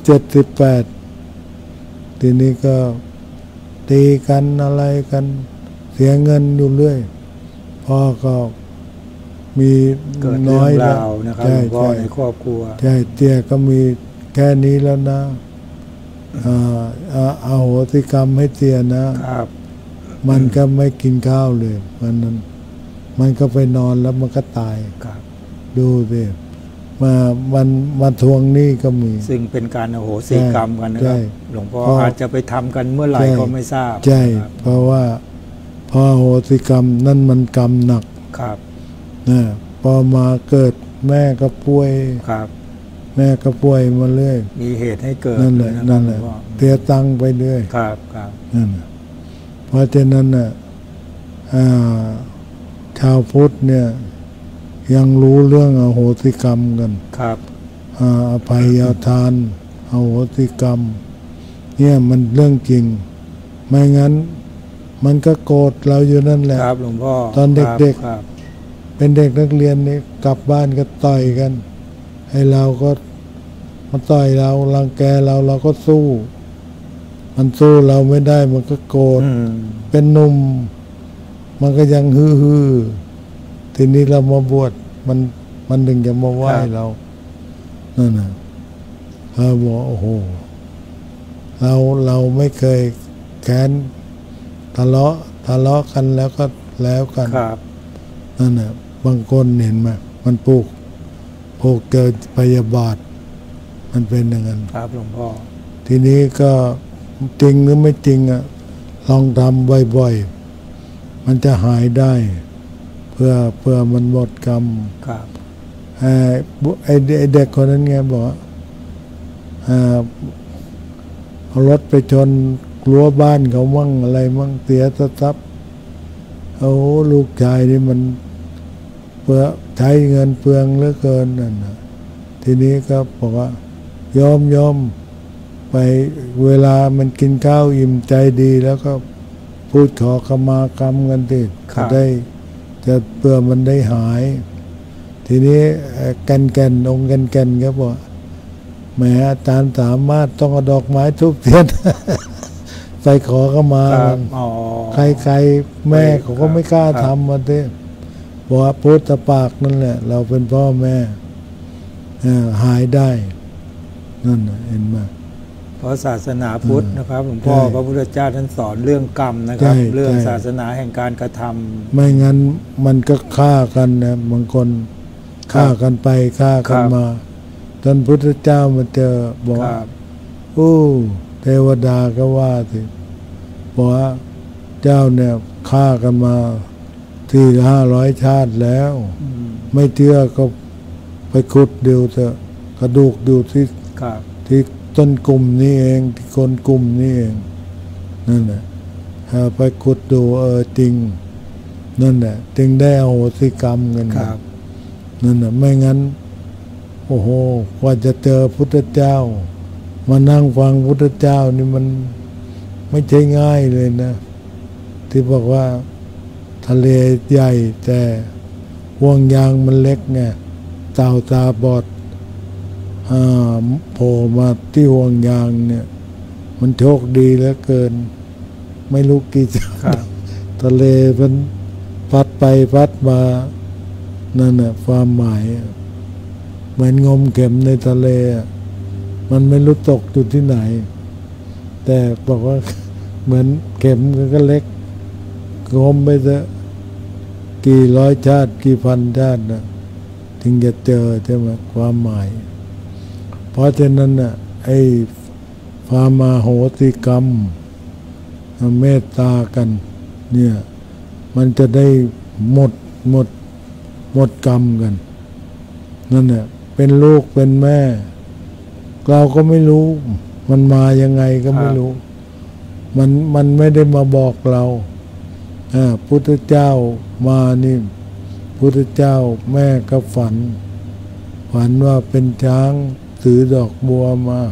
Speaker 2: 17-18ทีนี้ก็ตีกันอะไรกันเสียเงินอยู่เรื่อยพ่อก็มีน้อย
Speaker 1: แล้วนะครับพ่อในครอบครัว
Speaker 2: ใช่เตี้ยก็มีแค่นี้แล้วนะเอาโหสิกรรมให้เตี้ยนะครับมันก็ไม่กินข้าวเลยวันนั้นมันก็ไปนอนแล้วมันก็ตาย
Speaker 1: ครับ
Speaker 2: ดูสิมาทวงหนี้ก็มี
Speaker 1: ซึ่งเป็นการอโหสิกรรมกันนะค
Speaker 2: ใช่
Speaker 1: รับหลวงพ่อ
Speaker 2: เพราะ
Speaker 1: อาจจะไปทำกันเมื่อไหร่ก็ไม่ทราบ
Speaker 2: ใช่
Speaker 1: ครับ
Speaker 2: เพราะว่าพอโหสิกรรมนั่นมันกรรมหนัก
Speaker 1: ครับ
Speaker 2: นะพอมาเกิดแม่ก็ป่วย
Speaker 1: ครับ
Speaker 2: แม่ก็ป่วยมาเรื่อย
Speaker 1: มีเหตุให้เกิด
Speaker 2: นั่นแหละ
Speaker 1: ครับ
Speaker 2: นั่นแหละ
Speaker 1: หลวงพ่อ
Speaker 2: เสียตังค์ไปเรื่อย
Speaker 1: ครับครับ
Speaker 2: นั่นน่ะเพราะฉะนั้นน่ะชาวพุทธเนี่ยยังรู้เรื่องอโหสิกรรมกัน
Speaker 1: ครับ
Speaker 2: อภัยทานอโหสิกรรมเนี่ยมันเรื่องจริง ไม่งั้นมันก็โกรธเราอยู่นั่นแหละ
Speaker 1: ครับหลวงพ่อ
Speaker 2: ตอนเด็กๆ
Speaker 1: ครับ
Speaker 2: เป็นเด็กนักเรียนนี่กลับบ้านก็ต่อยกันให้เราก็มาต่อยเรารังแกเราก็สู้ มันสู้เราไม่ได้มันก็โกรธ
Speaker 1: อืม
Speaker 2: เป็นหนุ่มมันก็ยังฮือทีนี้เรามาบวชมันถึงจะมาไหว้เรานั่นน่ะเขาบอกโอ้โหเราไม่เคยแค้นทะเลาะกันแล้วก็แล้วกัน
Speaker 1: ครับ
Speaker 2: นั่นน่ะบางคนเห็นไหมมันผูกเกิดพยาบาทมันเป็นอย่างนั้น
Speaker 1: ครับหลวงพ่อ
Speaker 2: ทีนี้ก็จริงหรือไม่จริงอ่ะลองทำบ่อยๆมันจะหายได้ เพื่อมันหมดกรรม
Speaker 1: ครับ
Speaker 2: ไอ้เด็กคนนั้นไงบอกว่าเอารถไปชนรั้วบ้านเขามั่งอะไรมั่งเสียทรัพย์โอ้ลูกชายนี่มันใช้เงินเปลืองเหลือเกินนั่นนะทีนี้ก็บอกว่ายอมไปเวลามันกินข้าวอิ่มใจดีแล้วก็พูดขอขมากรรมกันติดจะได้จะเพื่อมันได้หาย ทีนี้แก่นองค์แก่นก็บอกแหมอาจารย์สามารถต้องเอาดอกไม้ทุบเทียน ไปขอขมา
Speaker 1: ครับอ๋อ
Speaker 2: ใครแม่เขาก็ไม่กล้าทำมาเด้บอกว่าพุทธปากนั่นแหละ เราเป็นพ่อแม่หายได้นั่นเห็นไหม
Speaker 1: เพราะศาสนาพุทธนะครับหลวงพ่อ
Speaker 2: ใช่
Speaker 1: พระพุทธเจ้าท่านสอนเรื่องกรรมนะครับ
Speaker 2: ใช่
Speaker 1: เรื่อง
Speaker 2: ใช่
Speaker 1: ศาสนาแห่งการกระทำ
Speaker 2: ไม่งั้นมันก็ฆ่ากันนะบางคนฆ่ากันไปฆ่ากันมาจนพุทธเจ้ามาเจอบอก
Speaker 1: ค
Speaker 2: ว่า
Speaker 1: รับ
Speaker 2: เทวดาก็ว่าสิบอกว่าเจ้าเนี่ยฆ่ากันมา400-500 ชาติแล้ว
Speaker 1: อืม
Speaker 2: ไม่เชื่อก็ไปขุดดูเถอะกระดูกดูที่
Speaker 1: ครับ
Speaker 2: ต้นกลุ่มนี้เองที่คนกลุ่มนี้เองนั่นแหละไปขุดดูจริงนั่นแหละจึงได้อโหสิกรรมกัน
Speaker 1: ครับ
Speaker 2: นั่นแหละไม่งั้น โอ้โหกว่าจะเจอพุทธเจ้า มานั่งฟังพุทธเจ้านี่มันไม่ใช่ง่ายเลยนะ ที่บอกว่าทะเลใหญ่แต่ห่วงยางมันเล็กไงเต่าตาบอดโผล่มาที่ห่วงยางเนี่ย มันโชคดีเหลือเกิน ไม่รู้กี่ชา
Speaker 1: ครับ
Speaker 2: ติทะเลมันพัดไปพัดมานั่นน่ะความหมายเหมือนงมเข็มในทะเลมันไม่รู้ตกอยู่ที่ไหน แต่บอกว่า เหมือนเข็มก็เล็กงมไปเถอะกี่ร้อยชาติกี่พันชาตินะถึงจะเจอใช่ไหมความหมาย เพราะฉะนั้นน่ะไอ้ฟามาโหติกรรมเมตตากัน เนี่ยมันจะได้หมดกรรมกันนั่นแหละเป็นลูกเป็นแม่ เราก็ไม่รู้ มันมายังไงก็ไม่รู้ มันไม่ได้มาบอกเราพุทธเจ้ามานี่พุทธเจ้าแม่ก็ฝันว่าเป็นช้างถือดอกบัวมา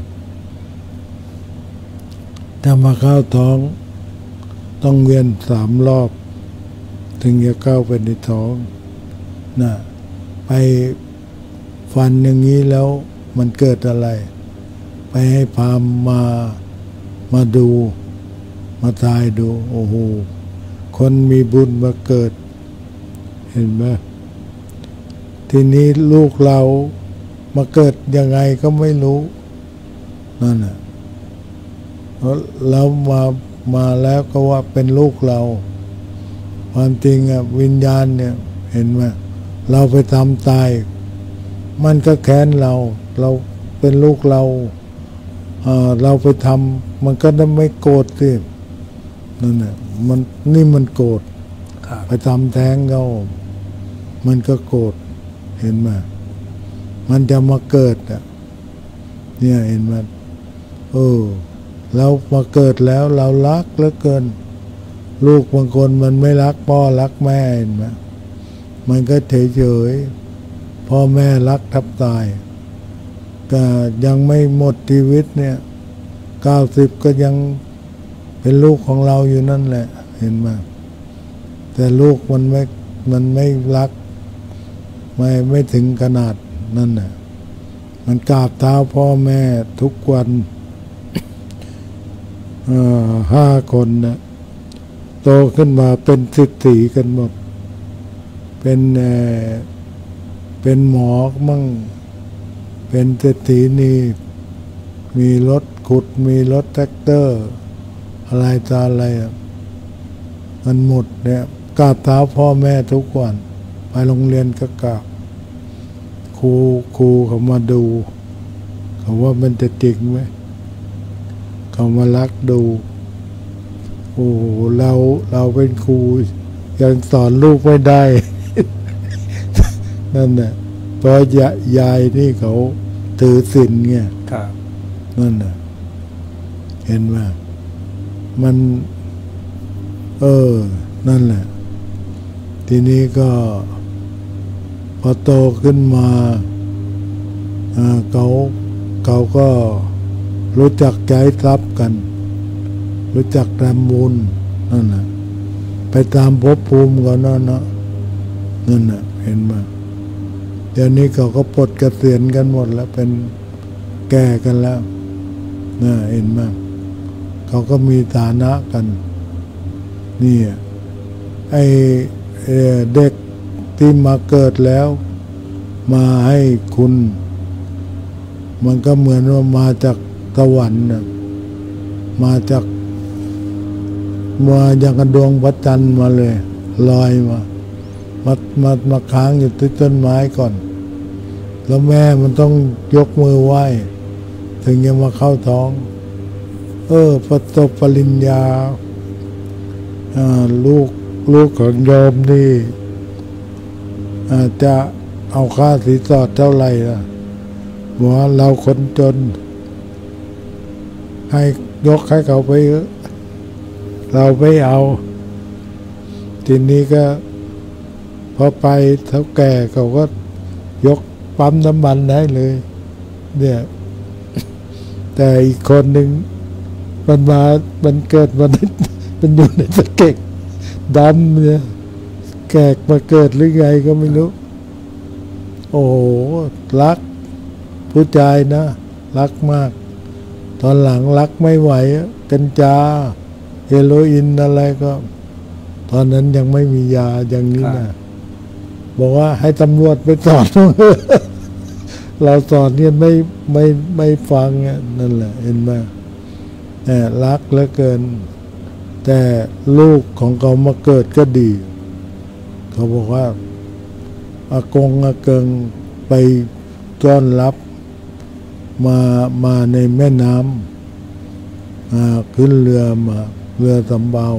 Speaker 2: ถ้ามาเข้าท้องต้องเวียน3 รอบ ถึงจะเข้าไปในท้องนะไปฟันอย่างนี้แล้วมันเกิดอะไร ไปให้พราหมณ์มาดูมาทายดู โอ้โหคนมีบุญมาเกิด เห็นไหมทีนี้ลูกเรามาเกิดยังไงก็ไม่รู้นั่นน่ะแล้วมาแล้วก็ว่าเป็นลูกเราความจริงวิญญาณเนี่ยเห็นไหมเราไปทำตายมันก็แค้นเราเป็นลูกเราเราไปทำมันก็ไม่โกรธสินั่นแหละมันโกรธไปทำแท้งเขามันก็โกรธเห็นไหมมันจะมาเกิดเนี่ยเห็นไหมเรามาเกิดแล้วเรารักเหลือเกินลูกบางคนมันไม่รักพ่อรักแม่เห็นไหมมันก็เฉยพ่อแม่รักทับตายก็ยังไม่หมดชีวิตเนี่ย90ก็ยังเป็นลูกของเราอยู่นั่นแหละเห็นไหมแต่ลูกมันไม่รักไม่ถึงขนาดนั่นน่ะมันกราบเท้าพ่อแม่ทุกวัน5 คนนะโตขึ้นมาเป็นศิษย์กันหมดเป็นหมอมั่งเป็นเศรษฐีนี่มีรถขุดมีรถแท็กเตอร์อะไรต่ออะไรมันหมดเนี่ยกราบเท้าพ่อแม่ทุกวันไปโรงเรียนก็กราบครูเขามาดูเขาว่ามันจะจริงไหมเขามารักดูโอ้เราเป็นครูยังสอนลูกไม่ได้ นั่นน่ะเพราะยายนี่เขาถือศีลไงนั่นน่ะเห็นไหมมันนั่นแหละทีนี้ก็พอโตขึ้นมาเขาก็รู้จักใจทรัพย์กันรู้จักทำบุญนั่นน่ะไปตามภพภูมิก่อนนั่นน่ะเห็นไหมเดี๋ยวนี้เขาก็ปลดเกษียณกันหมดแล้วเป็นแก่กันแล้วน่ะเห็นไหมเขาก็มีฐานะกันนี่ไอ้เด็กที่มาเกิดแล้วมาให้คุณมันก็เหมือนว่ามาจากสวรรค์มาอย่างกระดวงพระจันทร์มาเลยลอยมาค้างอยู่ที่ต้นไม้ก่อนแล้วแม่มันต้องยกมือไหว้ถึงจะมาเข้าท้องประสบปริญญาลูกของโยมนี่จะเอาค่าสินสอดเท่าไหร่ล่ะบอกว่าเราคนจนให้ยกให้เขาไปเยอะเราไม่เอาทีนี้ก็พอไปเท่าแก่เขาก็ยกปั๊มน้ำมันได้เลยเนี่ยแต่อีกคนหนึ่งมันเกิดมันอยู่ในสะเก็กดำเนี่ยแขกมาเกิดหรือไงก็ไม่รู้โอ้โหรักผู้ชายนะรักมากตอนหลังรักไม่ไหวกัญชาเฮโรอีนอะไรก็ตอนนั้นยังไม่มียาอย่างนี้นะบอกว่าให้ตำรวจไปสอน เราสอนเนี่ยไม่ฟังนั่นแหละเห็นไหมรักเหลือเกินแต่ลูกของเขามาเกิดก็ดีเขาบอกว่าอากงอาเกิงไปต้อนรับมาในแม่น้ำขึ้นเรือสำเภา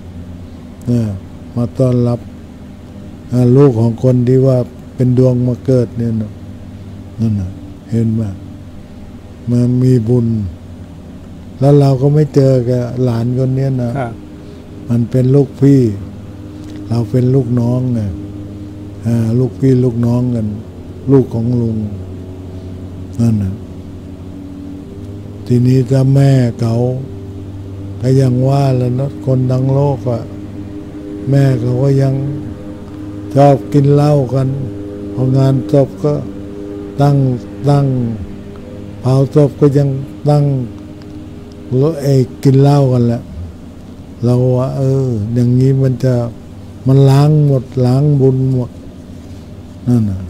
Speaker 2: มาต้อนรับลูกของคนที่ว่าเป็นดวงมาเกิดเนี่ยนั่นน่ะเห็นไหมมันมีบุญแล้วเราก็ไม่เจอกับหลานคนนี้นะมันเป็นลูกพี่เราเป็นลูกน้องไงลูกพี่ลูกน้องกันลูกของลุงนั่นน่ะทีนี้ถ้าแม่เขาก็ยังว่าแล้วนะคนทั้งโลกแม่เขาก็ยังชอบกินเหล้ากันพองานศพก็ตั้งเผาศพก็ยังตั้งกินเหล้ากันแหละเราว่าอย่างนี้มันล้างหมดล้างบุญหมดนั่นน่ะ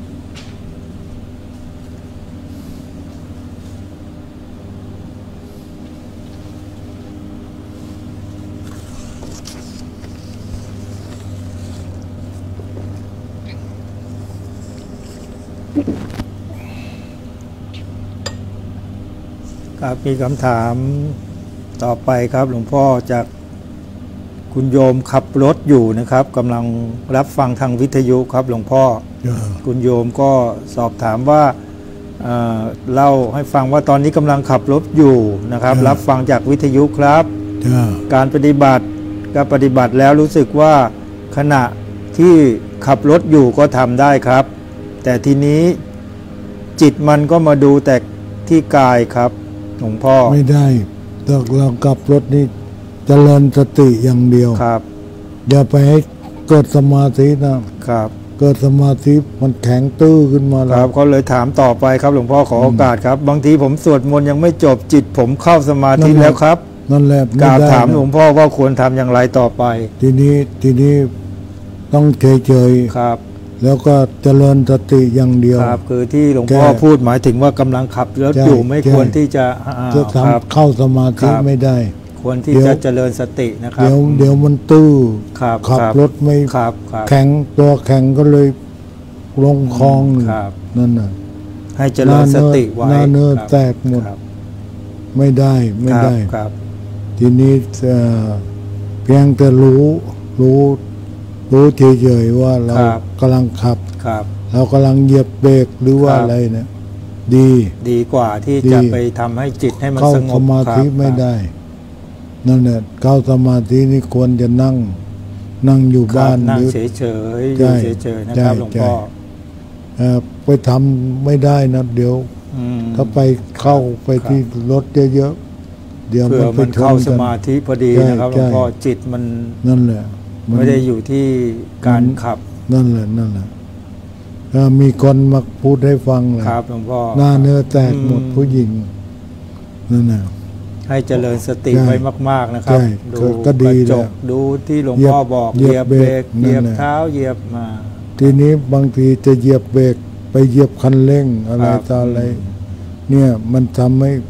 Speaker 1: ครับมีคำถามต่อไปครับหลวงพ่อจากคุณโยมขับรถอยู่นะครับกำลังรับฟังทางวิทยุครับหลวงพ่อคุณโยมก็สอบถามว่าเล่าให้ฟังว่าตอนนี้กำลังขับรถอยู่นะครับรับฟังจากวิทยุครับการปฏิบัติแล้วรู้สึกว่าขณะที่ขับรถอยู่ก็ทำได้ครับแต่ทีนี้จิตมันก็มาดูแต่ที่กายครับหลวงพ่อ
Speaker 2: ไม่ได้เราขับรถนี่เจริญสติอย่างเดียว
Speaker 1: ครับ
Speaker 2: อย่าไปให้เกิดสมาธินะครับเกิดสมาธิมันแข็งตื้อขึ้นมา
Speaker 1: แล้วครับก็เลยถามต่อไปครับหลวงพ่อขอโอกาสครับบางทีผมสวดมนต์ยังไม่จบจิตผมเข้าสมาธิแล้วครับ
Speaker 2: นั่นแหละ
Speaker 1: กราบถามหลวงพ่อว่าควรทำอย่างไรต่อไป
Speaker 2: ทีนี้ต้องเฉย
Speaker 1: ๆครับ
Speaker 2: แล้วก็เจริญสติอย่างเดียว
Speaker 1: ครับคือที่หลวงพ่อพูดหมายถึงว่ากำลังขับรถอยู่ไม่ควรที่จะ
Speaker 2: ทำเข้าสมาธิไม่ได้
Speaker 1: ควรที่จะเจริญสตินะครับ
Speaker 2: เดี๋ยวมันตื้อขับรถไม่แข็งตัวแข็งก็เลยลงคลองนั่นน่ะ
Speaker 1: ให้เจริญสติไว้
Speaker 2: หน้าเนื้อแตกหมดไม่ได้ทีนี้เพียงแต่รู้เฉยๆว่าเรากำลังขับเรากำลังเหยียบเบรกหรือว่าอะไรเนี่ย
Speaker 1: ดีกว่าที่จะไปทำให้จิตให้มันสงบ
Speaker 2: เข้าสมาธิไม่ได้นั่นแหละเข้าสมาธินี่ควรจะนั่งอยู่บ้าน
Speaker 1: นั่งเฉยๆอยู่เฉยๆนะครับหลวงพ่อ
Speaker 2: ไปทำไม่ได้นะเดี๋ยวถ้าไปเข้าไปที่รถเยอะๆเดี๋ยว
Speaker 1: มันไปเข้าสมาธิพอดีนะครับหลวงพ่อจิตมัน
Speaker 2: นั่นแหละ
Speaker 1: ไม่ได้อยู่ที่การขับ
Speaker 2: นั่นแหละมีคนมาพูดให้ฟังเลย
Speaker 1: ครับหลวงพ่อ
Speaker 2: หน้าเนื้อแตกหมดผู้หญิงนั่นน่ะ
Speaker 1: ให้เจริญสติไว้มากๆนะครับดู
Speaker 2: ก็ดี
Speaker 1: แล้วดูที่หลวงพ่อบอกเหยียบเบรกเหยียบเท้าเหยียบมา
Speaker 2: ทีนี้บางทีจะเหยียบเบรกไปเหยียบคันเร่งอะไรต่ออะไรเนี่ยมันทำให้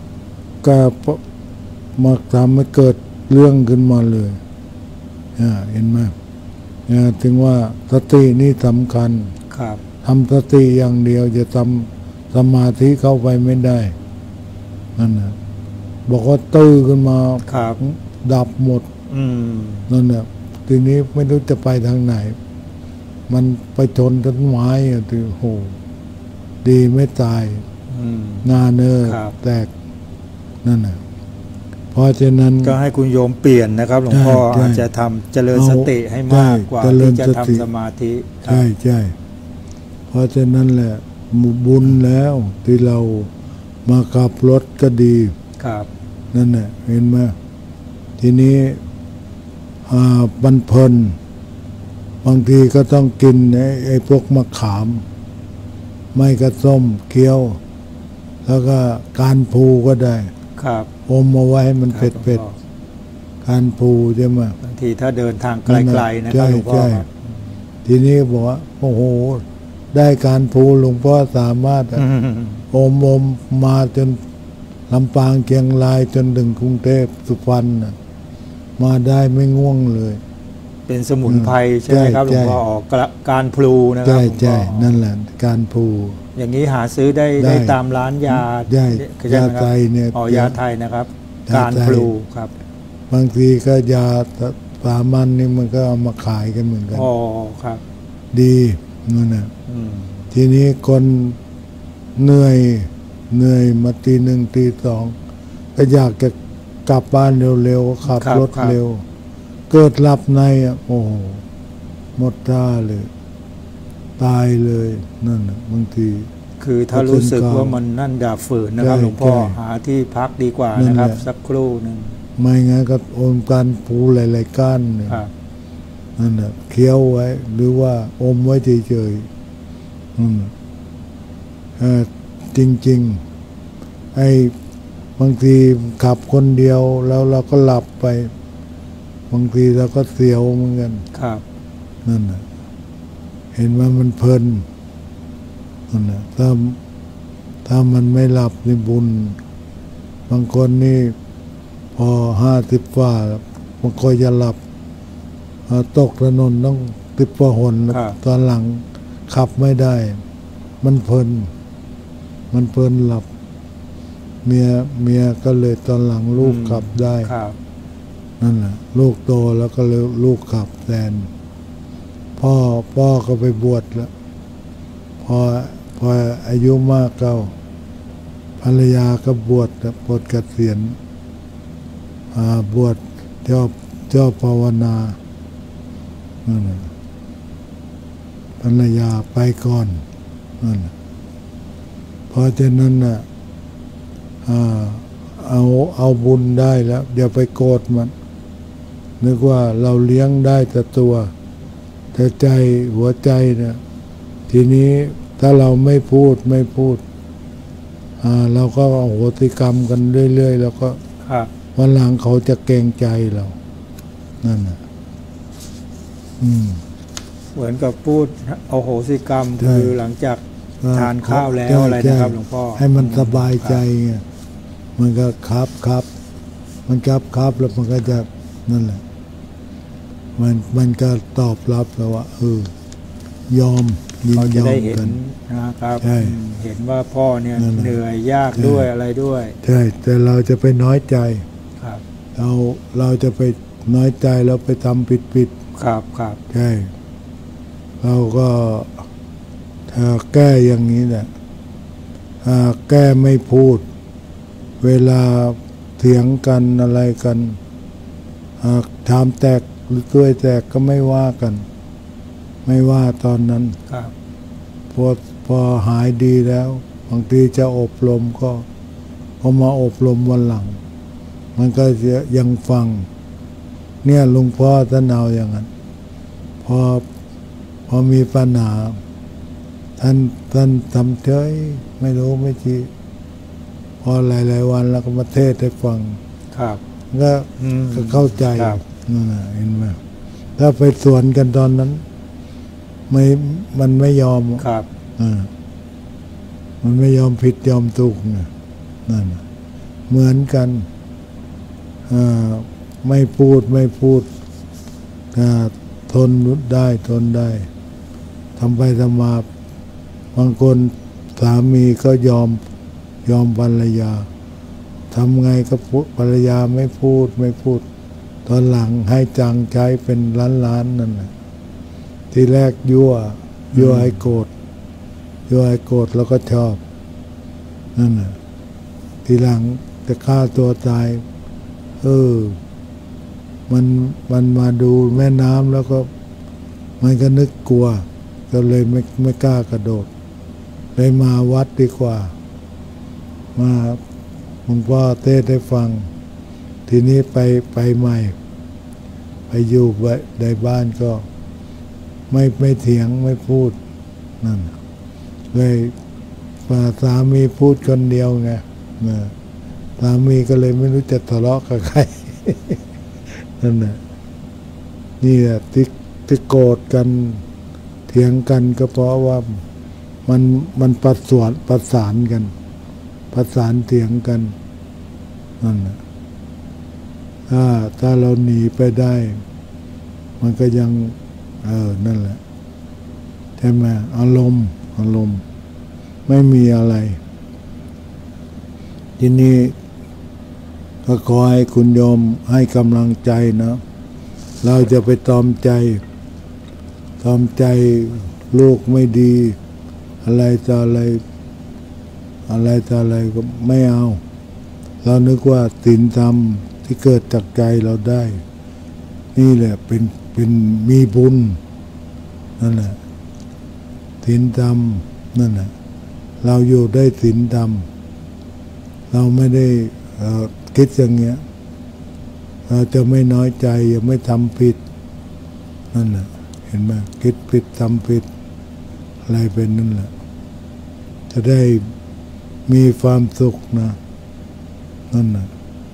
Speaker 2: ทำให้เกิดเรื่องขึ้นมาเลยเห็นไหมถึงว่าสตินี่สำคัญทำสติอย่างเดียวจะทำสมาธิเข้าไปไม่ได้นั่นนะบอกว่าตื้อขึ้นมาดับหมดนั่นแหละทีนี้ไม่รู้จะไปทางไหนมันไปชนต้นไม้ถือโหดีไม่ตายหน้าเนื้อแตกนั่นน่ะเพราะฉะนั้น
Speaker 1: ก็ให้คุณโยมเปลี่ยนนะครับหลวงพ่ออาจจะทำเจริญสติให้มากกว่าที่จะทำสมาธิ
Speaker 2: ใช่เพราะฉะนั้นแหละบุญแล้วที่เรามาขับรถก็ดีนั่นแหละเห็นไหมทีนี้บรรพนบางทีก็ต้องกินไอ้พวกมะขามไม่กระส้มเคี้ยวแล้วก็การพูก็ได้อมเอาไว้ให้มันเผ็ดการพูใช่ไหม
Speaker 1: บางทีถ้าเดินทางไกลๆนะครับหลวงพ่อ
Speaker 2: ทีนี้บอกว่าโอ้โหได้การพูหลวงพ่อสามารถอมมาจนลำปางเชียงรายจนถึงกรุงเทพสุพรรณมาได้ไม่ง่วงเลย
Speaker 1: เป็นสมุนไพรใช่ไหมครับหลวงพ่อการพลูนะครับ
Speaker 2: ใช่นั่นแหละการพลู
Speaker 1: อย่างนี้หาซื้อได้ตามร้านยาย
Speaker 2: าไทยเนี่ย
Speaker 1: ยาไทยนะครับการพลูครับ
Speaker 2: บางทีก็ยาสามัญนี่มันก็เอามาขายกันเหมือนกัน
Speaker 1: ครับ
Speaker 2: ดีนั่นน่ะทีนี้คนเหนื่อยมาตีหนึ่งตีสองก็อยากจะกลับบ้านเร็วๆขับรถเร็วเกิดหลับในโอ้หมดท่าเลยตายเลยนั่นบางที
Speaker 1: คือถ้ารู้สึกว่ามันนั่นดาบฝืนนะครับหลวงพ่อหาที่พักดีกว่านะครับสักครู่หนึ่ง
Speaker 2: ไม่งั้นก็อมการผูหลายๆก้านนั่นแหละเคี้ยวไว้หรือว่าอมไว้เฉยๆจริงๆไอ้บางทีขับคนเดียวแล้วเราก็หลับไปบางทีเราก็เสียวเหมือนกันนั่นน่ะเห็นว่ามันเพลินนั่นน่ะถ้ามันไม่หลับนี่บุญบางคนนี่พอ50 กว่ามันก็จะหลับตกถนนต้องติดประหนตอนหลังขับไม่ได้มันเพลินหลับเมียก็เลยตอนหลังลูกขับได้นั่นแหละลูกโตแล้วก็เลยลูกขับแทนพ่อก็ไปบวชแล้วพออายุมากเก่าภรรยาก็บวชเกษียณบวชเจ้าภาวนานั่นแหละภรรยาไปก่อนนั่นเพราะฉะนั้นน่ะเอาบุญได้แล้วอย่าไปโกรธมันนึกว่าเราเลี้ยงได้แต่ตัวแต่ใจหัวใจเนี่ยทีนี้ถ้าเราไม่พูดเราก็เอาโหติกรรมกันเรื่อยๆแล้วก็วันหลังเขาจะเกรงใจเรานั่นน่ะ
Speaker 1: เหมือนกับพูดเอาโหสิกรรมคือหลังจากทานข้าวแล้วอะไรนะครับหลวงพ่อ
Speaker 2: ให้มันสบายใจไงมันก็ครับมันครับแล้วมันก็จะนั่นแหละมันก็ตอบรับแล้วว่ายอมยินยอมกัน
Speaker 1: นะครับเห็นว่าพ่อเนี่ยเหนื่อยยากด้วยอะไรด้วย
Speaker 2: ใช่แต่เราจะไปน้อยใจเราจะไปน้อยใจแล้วไปทำผิด
Speaker 1: ครับ
Speaker 2: ใช่เราก็ถ้าแก้อย่างนี้แหละแก้ไม่พูดเวลาเถียงกันอะไรกันชามแตกหรือถ้วยแตกก็ไม่ว่ากันไม่ว่าตอนนั้นพอหายดีแล้วบางทีจะอบรมก็มาอบรมวันหลังมันก็จะยังฟังเนี่ยหลวงพ่อท่านเอาอย่างนั้นพอมีปัญหาท่านทำเฉยไม่รู้ไม่ชี้พอหลายวันแล้วก็มาเทศให้ฟังก็เข้าใจนั่นเห็นไหมถ้าไปสวนกันตอนนั้นมันไม่ยอมมันไม่ยอมผิดยอมถูกนั่นเหมือนกันไม่พูดทนได้ทำไปทำมาบางคนสามีก็ยอมภรรยาทำไงก็ภรรยาไม่พูดตอนหลังให้จังใช้เป็นล้านนั่นแหละทีแรกยั่วให้โกรธแล้วก็ชอบนั่นน่ะทีหลังจะฆ่าตัวตายมันมาดูแม่น้ำแล้วก็มันก็นึกกลัวก็เลยไม่กล้ากระโดดเลยมาวัดดีกว่ามาหลวงพ่อเทศให้ฟังทีนี้ไปใหม่ไปอยู่ในบ้านก็ไม่เถียงไม่พูดนั่นเลยสามีพูดคนเดียวไงสามีก็เลยไม่รู้จะทะเลาะกับใครนั่นแหละนี่แหละที่โกรธกันเถียงกันก็เพราะว่ามันประสานกันเถียงกันนั่นแหละถ้าเราหนีไปได้มันก็ยังนั่นแหละใช่ไหมอารมณ์ไม่มีอะไรทีนี้ก็ขอให้คุณโยมให้กำลังใจนะเราจะไปตอมใจลูกไม่ดีอะไรต่ออะไรก็ไม่เอาเรานึกว่าศีลธรรมที่เกิดจากใจเราได้นี่แหละเป็นมีบุญนั่นแหละศีลธรรมนั่นแหละเราอยู่ได้ศีลธรรมเราไม่ได้คิดอย่างเงี้ยเราจะไม่น้อยใจอย่าไม่ทำผิดนั่นแหละเห็นไหมคิดผิดทำผิดอะไรเป็นนั่นแหละจะได้มีความสุขนะนั่นแหละ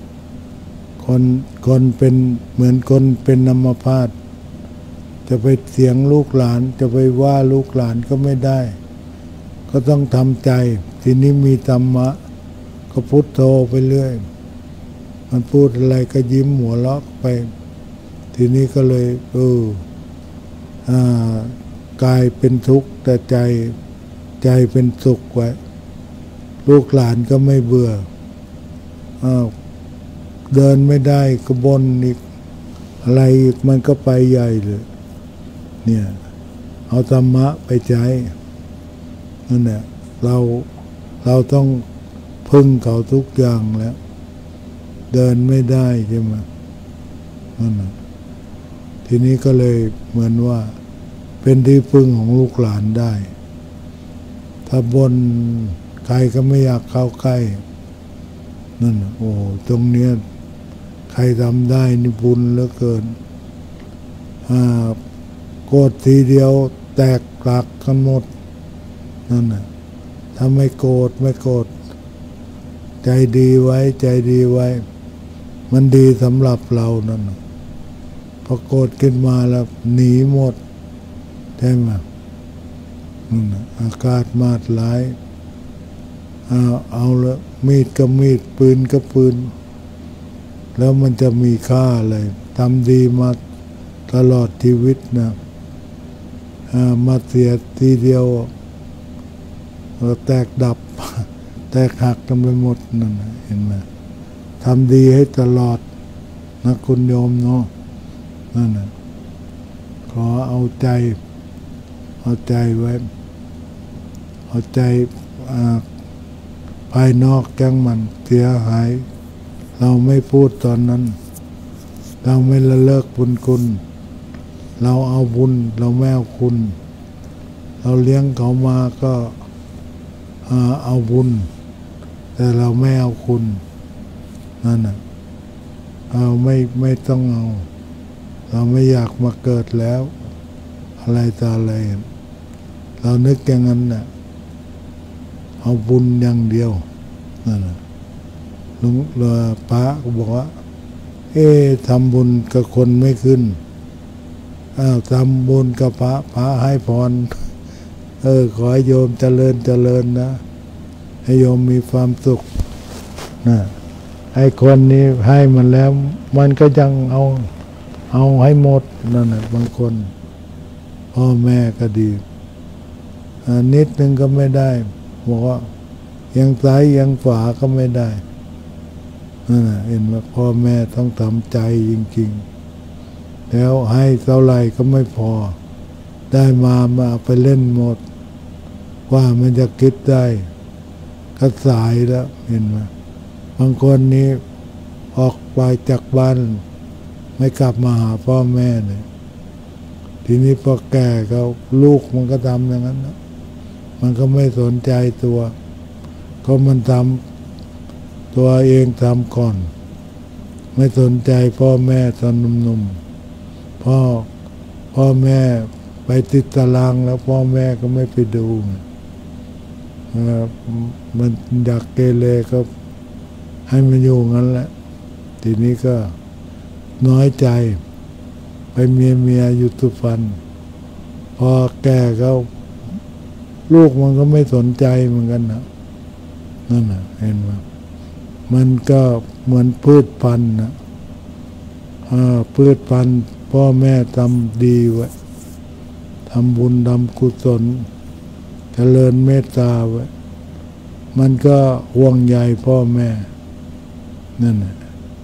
Speaker 2: คนเป็นเหมือนคนเป็นอัมพาตจะไปเสียงลูกหลานจะไปว่าลูกหลานก็ไม่ได้ก็ต้องทำใจทีนี้มีธรรมะก็พุทโธไปเรื่อยมันพูดอะไรก็ยิ้มหัวเราะไปทีนี้ก็เลยกายเป็นทุกข์แต่ใจใจเป็นสุขไว้ลูกหลานก็ไม่เบื่อเดินไม่ได้ก็บ่นอีกอะไรอีกมันก็ไปใหญ่เลยเนี่ยเอาธรรมะไปใช้นั่นแหละเราต้องพึ่งเขาทุกอย่างแล้วเดินไม่ได้ใช่ไหมนั่นนะทีนี้ก็เลยเหมือนว่าเป็นที่พึ่งของลูกหลานได้ถ้าบนใครก็ไม่อยากเข้าใกล้นั่นนะโอ้ตรงเนี้ยใครทำได้นี่บุญเหลือเกินโกรธทีเดียวแตกกลักกันหมดนั่นนะถ้าไม่โกรธใจดีไว้มันดีสำหรับเรานั่นพอโกรธขึ้นมาแล้วหนีหมดใช่ไหมนั่นนะอากาศมาดร้ายเอาละมีดก็มีดปืนก็ปืนแล้วมันจะมีค่าอะไรทำดีมาตลอดชีวิตนะมาเสียทีเดียวแตกดับแตกหักกันไปหมดนั่นเห็นไหมทำดีให้ตลอดนะคุณโยมเนาะนั่นนะขอเอาใจไว้เอาใจภายนอกจังมันเสียหายเราไม่พูดตอนนั้นเราไม่ละเลิกบุญคุณเราเอาบุญเราไม่เอาคุณเราเลี้ยงเขามาก็เอาบุญแต่เราไม่เอาคุณนั่นน่ะเราไม่ต้องเอาเราไม่อยากมาเกิดแล้วอะไรต่ออะไรเรานึกอย่างนั้นน่ะเอาบุญอย่างเดียวนั่นน่ะหลวงพระก็บอกว่าทำบุญกับคนไม่ขึ้นทำบุญกับพระให้พรขอให้โยมเจริญนะให้โยมมีความสุขนะให้คนนี้ให้มันแล้วมันก็ยังเอาให้หมดนั่นแหละบางคนพ่อแม่ก็ดีนิดนึงก็ไม่ได้บอกว่ายังซ้ายยังขวาก็ไม่ได้นั่นแหละเห็นว่าพ่อแม่ต้องทำใจจริงๆแล้วให้เท่าไหร่ก็ไม่พอได้มาไปเล่นหมดว่ามันจะคิดได้ก็สายแล้วเห็นไหมบางคนนี้ออกไปจากบ้านไม่กลับมาหาพ่อแม่เลยทีนี้พอแก่เขาลูกมันก็ทำอย่างนั้นนะมันก็ไม่สนใจตัวก็มันทำตัวเองทำก่อนไม่สนใจพ่อแม่ตอนหนุ่มๆพ่อแม่ไปติดตารางแล้วพ่อแม่ก็ไม่ไปดูมันอยากเกเรก็ให้มันอยู่งั้นแหละทีนี้ก็น้อยใจไปเมียอยู่ทุกวันพอแก่เขาลูกมันก็ไม่สนใจเหมือนกันนะนั่นน่ะเห็นไหมมันก็เหมือนพืชพันธุ์นะพืชพันธุ์พ่อแม่ทำดีไว้ทำบุญทำกุศลเจริญเมตตาไว้มันก็ห่วงใยพ่อแม่นั่นแหละ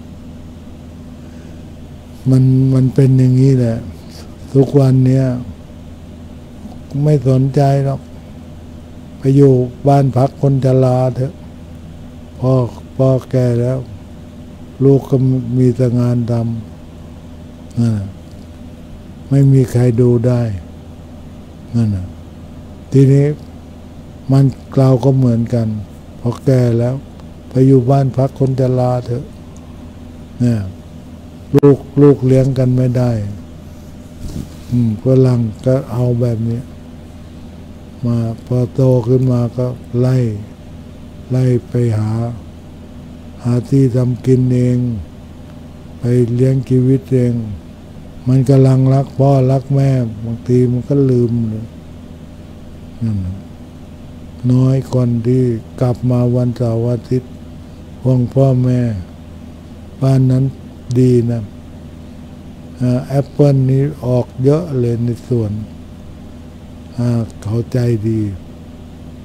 Speaker 2: มันเป็นอย่างนี้แหละทุกวันเนี้ยไม่สนใจหรอกไปอยู่บ้านพักคนชราเถอะพ่อแก่แล้ว ลูกก็มีแต่งานทำนั่นไม่มีใครดูได้นั่นทีนี้มันเราก็เหมือนกันพอแก่แล้วไปอยู่บ้านพักคนชราเถอะเนี่ยลูกเลี้ยงกันไม่ได้ฝรั่งก็เอาแบบนี้มาพอโตขึ้นมาก็ไล่ไปหาที่ทำกินเองไปเลี้ยงชีวิตเองมันกำลังรักพ่อรักแม่บางทีมันก็ลืมเลยนั่นน้อยคนที่กลับมาวันเสาร์อาทิตย์ห่วงพ่อแม่บ้านนั้นดีนะแอปเปิลนี้ออกเยอะเลยในสวนเขาใจดี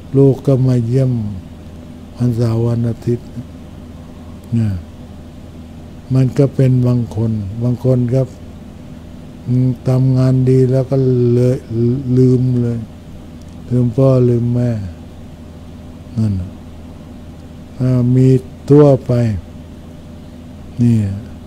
Speaker 2: ลูกก็มาเยี่ยมวันเสาร์วันอาทิตย์เนี่ยมันก็เป็นบางคนก็ทำงานดีแล้วก็เลยลืมพ่อลืมแม่นั่นมีทั่วไปนี่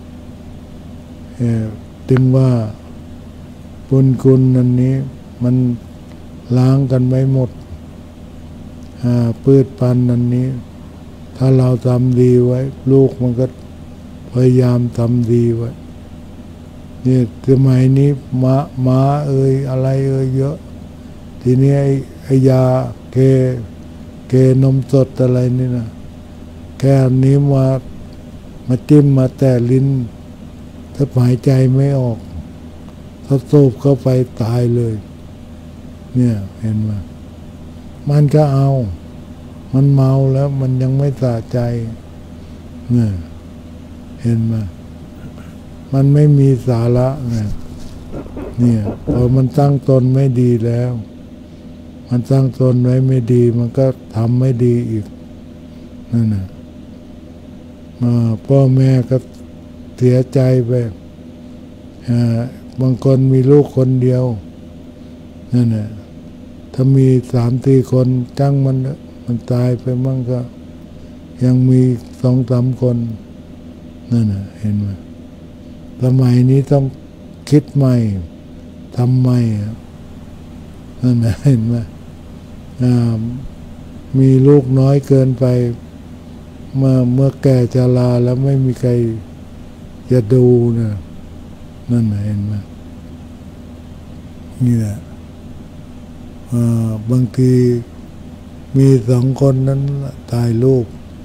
Speaker 2: ถึงว่าบุญคุณอันนี้มันล้างกันไม่หมดพืชพันธุ์อันนี้ถ้าเราทำดีไว้ลูกมันก็พยายามทำดีไว้นี่สมัยนี้ม้าอะไรเยอะทีนี้ไอ้ยาเคนมสดอะไรนี่นะแค่อันนี้มาจิ้มมาแต่ลิ้นถ้าหายใจไม่ออกถ้าสูบเข้าไปตายเลยเนี่ยเห็นไหมมันก็มันเมาแล้วมันยังไม่สะใจเนี่ยเห็นไหมมันไม่มีสาระเนี่ยพอมันตั้งตนไม่ดีแล้วมันตั้งตนไว้ไม่ดีมันก็ทำไม่ดีอีกนั่นน่ะพ่อแม่ก็เสียใจไปบางคนมีลูกคนเดียวนั่นน่ะถ้ามี3-4 คนจังมันตายไปมั่งก็ยังมี2-3 คนนั่นน่ะเห็นไหมสมัยนี้ต้องคิดใหม่ทำใหม่นั่นน่ะเห็นไหมมีลูกน้อยเกินไปเมื่อแก่ชราแล้วไม่มีใครจะดูนะนั่นเห็นไหมนี่แหละบางทีมี2 คนนั้นถ่ายรูป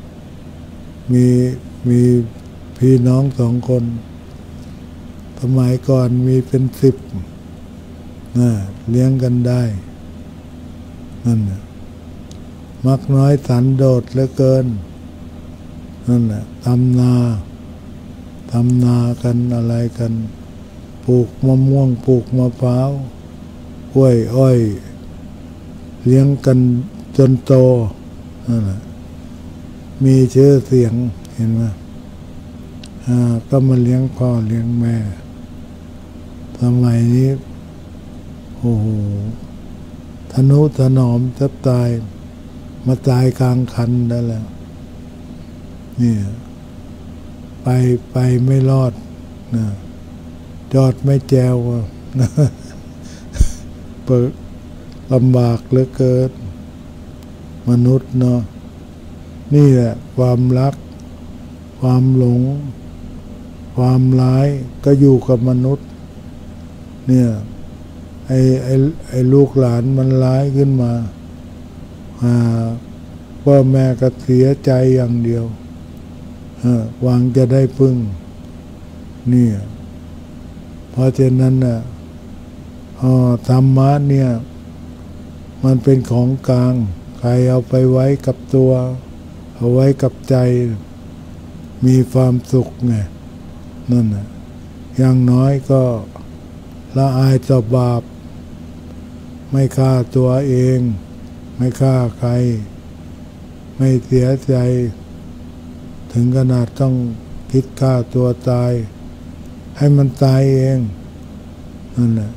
Speaker 2: มีพี่น้อง2 คนสมัยก่อนมีเป็น10เลี้ยงกันได้นั่นน่ะมักน้อยสันโดษเหลือเกินนั่นแหละทำนากันอะไรกันปลูกมะม่วงปลูกมะพร้าวกล้วยอ้อยเลี้ยงกันจนโตนั่นแหละมีชื่อเสียงเห็นไหมก็มาเลี้ยงพ่อเลี้ยงแม่สมัยนี้โอ้โหทนุถนอมจะตายมาตายกลางคันได้แล้วนี่ไปไม่รอดนะจอดไม่แจวนะเปิดลำบากเหลือเกินมนุษย์เนาะนี่แหละความรักความหลงความร้ายก็อยู่กับมนุษย์เนี่ยไอ้ลูกหลานมันร้ายขึ้นมาพ่อแม่ก็เสียใจอย่างเดียวหวังจะได้พึ่งนี่เพราะฉะนั้นน่ะธรรมะเนี่ยมันเป็นของกลางใครเอาไปไว้กับตัวเอาไว้กับใจมีความสุขไงนั่นน่ะอย่างน้อยก็ละอายต่อบาปไม่ฆ่าตัวเองไม่ฆ่าใครไม่เสียใจถึงขนาดต้องคิดฆ่าตัวตายให้มันตายเองนั่นแหละ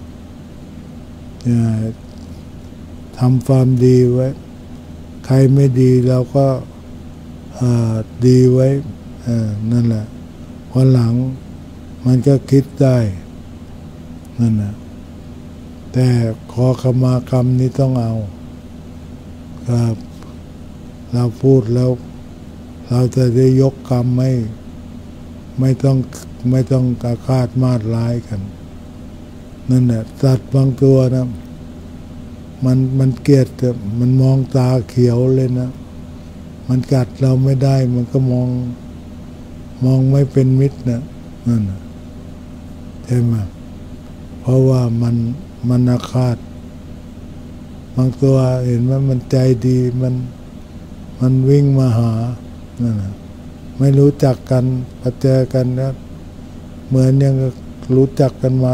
Speaker 2: ทำความดีไว้ใครไม่ดีเราก็ดีไว้นั่นแหละวันหลังมันก็คิดได้นั่นแหละแต่ขอขมากรรมนี้ต้องเอาครับเราพูดแล้วเราจะได้ยกกรรมไม่ต้องอาฆาตมาดร้ายกันนั่นแหละสัตว์บางตัวนะมันเกลียดมันมองตาเขียวเลยนะมันกัดเราไม่ได้มันก็มองไม่เป็นมิตรนะนั่นนะใช่ไหมเพราะว่ามันอาฆาตบางตัวเห็นว่ามันใจดีมันวิ่งมาหานั่นนะไม่รู้จักกันพอเจอกันแล้วเหมือนยังรู้จักกันมา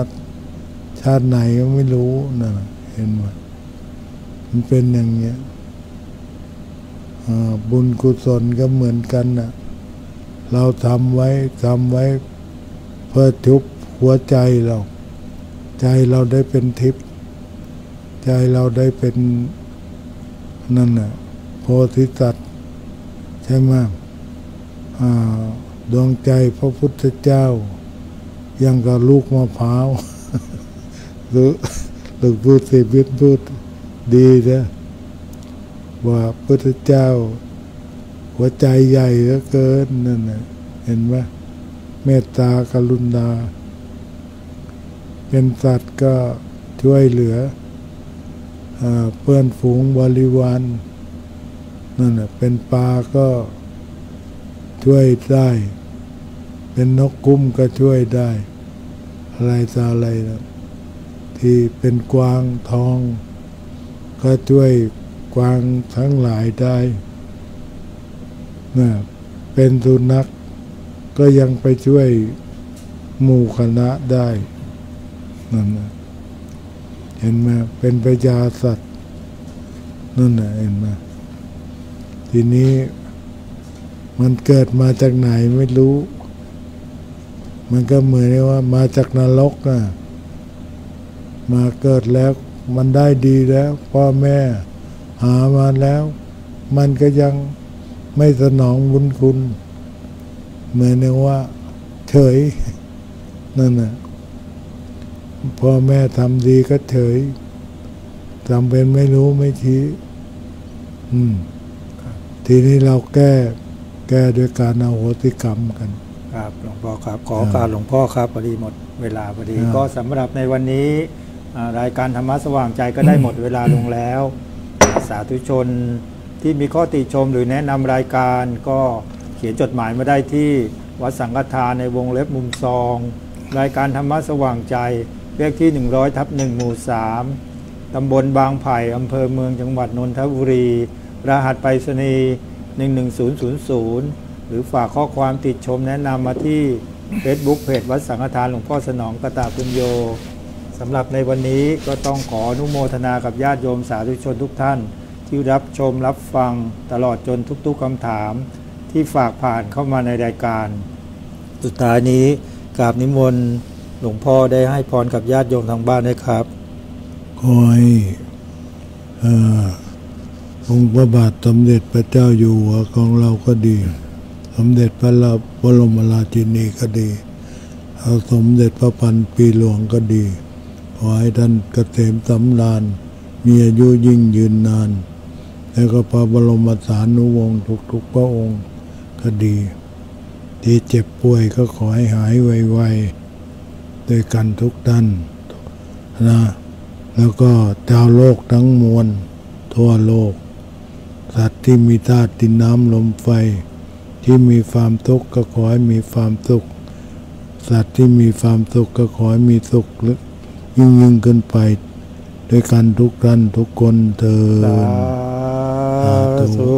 Speaker 2: ชาติไหนก็ไม่รู้นั่นนะเห็นไหมมันเป็นอย่างเงี้ยบุญกุศลก็เหมือนกันนะเราทำไว้เพื่อทุบหัวใจเราใจเราได้เป็นทิพย์ใจเราได้เป็นนั่นน่ะโพธิสัตว์ใช่ไหมดวงใจพระพุทธเจ้ายังกับลูกมะพร้าวหรือพูดสิบิดพูดดีนะว่าพระพุทธเจ้าหัวใจใหญ่เหลือเกินนั่นน่ะเห็นไหมเมตตากรุณาเป็นสัตว์ก็ช่วยเหลือเพื่อนฝูงบริวารนั่นน่ะเป็นปลาก็ช่วยได้เป็นนกกุ้มก็ช่วยได้อะไรต่ออะไรนะที่เป็นกวางทองก็ช่วยกวางทั้งหลายได้นะเป็นสุนัขก็ยังไปช่วยหมู่คณะได้นั่นนะเห็นไหมเป็นพญาสัตว์นั่นนะเห็นไหมทีนี้มันเกิดมาจากไหนไม่รู้มันก็เหมือนว่ามาจากนรกนะมาเกิดแล้วมันได้ดีแล้วพ่อแม่หามาแล้วมันก็ยังไม่สนองบุญคุณเหมือนว่าเฉยนั่นน่ะพ่อแม่ทำดีก็เฉยทำเป็นไม่รู้ไม่ชี้ทีนี้เราแก้ด้วยการอโหสิกรรมกัน
Speaker 1: ครับหลวงพ่อครับขอการหลวงพ่อครับพอดีหมดเวลาพอดีก็สำหรับในวันนี้รายการธรรมะสว่างใจก็ได้หมดเวลาลงแล้วสาธุชนที่มีข้อติชมหรือแนะนำรายการก็เขียนจดหมายมาได้ที่วัดสังฆทานในวงเล็บมุมซองรายการธรรมะสว่างใจเลขที่100/1หมู่3ตำบลบางไผ่อำเภอเมืองจังหวัดนนทบุรีรหัสไปรษณีย์11000หรือฝากข้อความติชมแนะนำมาที่ Facebook เพจวัดสังฆทานหลวงพ่อสนองกตปุญโญสำหรับในวันนี้ก็ต้องขออนุโมทนากับญาติโยมสาธุชนทุกท่านที่รับชมรับฟังตลอดจนทุกๆคำถามที่ฝากผ่านเข้ามาในรายการสุดท้ายนี้กราบนิมนต์หลวงพ่อได้ให้พรกับญาติโยมทางบ้านด้วยครับ
Speaker 2: ขอให้องค์พระบาทสมเด็จพระเจ้าอยู่หัวของเราก็ดีสมเด็จพระบรมราชินีก็ดีสมเด็จพระพันปีหลวงก็ดีขอให้ท่านเกษมสำราญมีอายุยิ่งยืนนานแล้วก็พระบรมสานุวงศ์ทุกพระองค์ก็ดีที่เจ็บป่วยก็ขอให้หายไวๆด้วยกันทุกท่านนะแล้วก็ชาวโลกทั้งมวลทั่วโลกสัตว์ที่มีธาตุดินน้ำลมไฟที่มีความทุกข์ก็ขอให้มีความสุขสัตว์ที่มีความสุขก็ขอให้มีสุขยิ่งขึ้นไปด้วยกันทุกท่านทุกคนเถิด
Speaker 1: สาธุ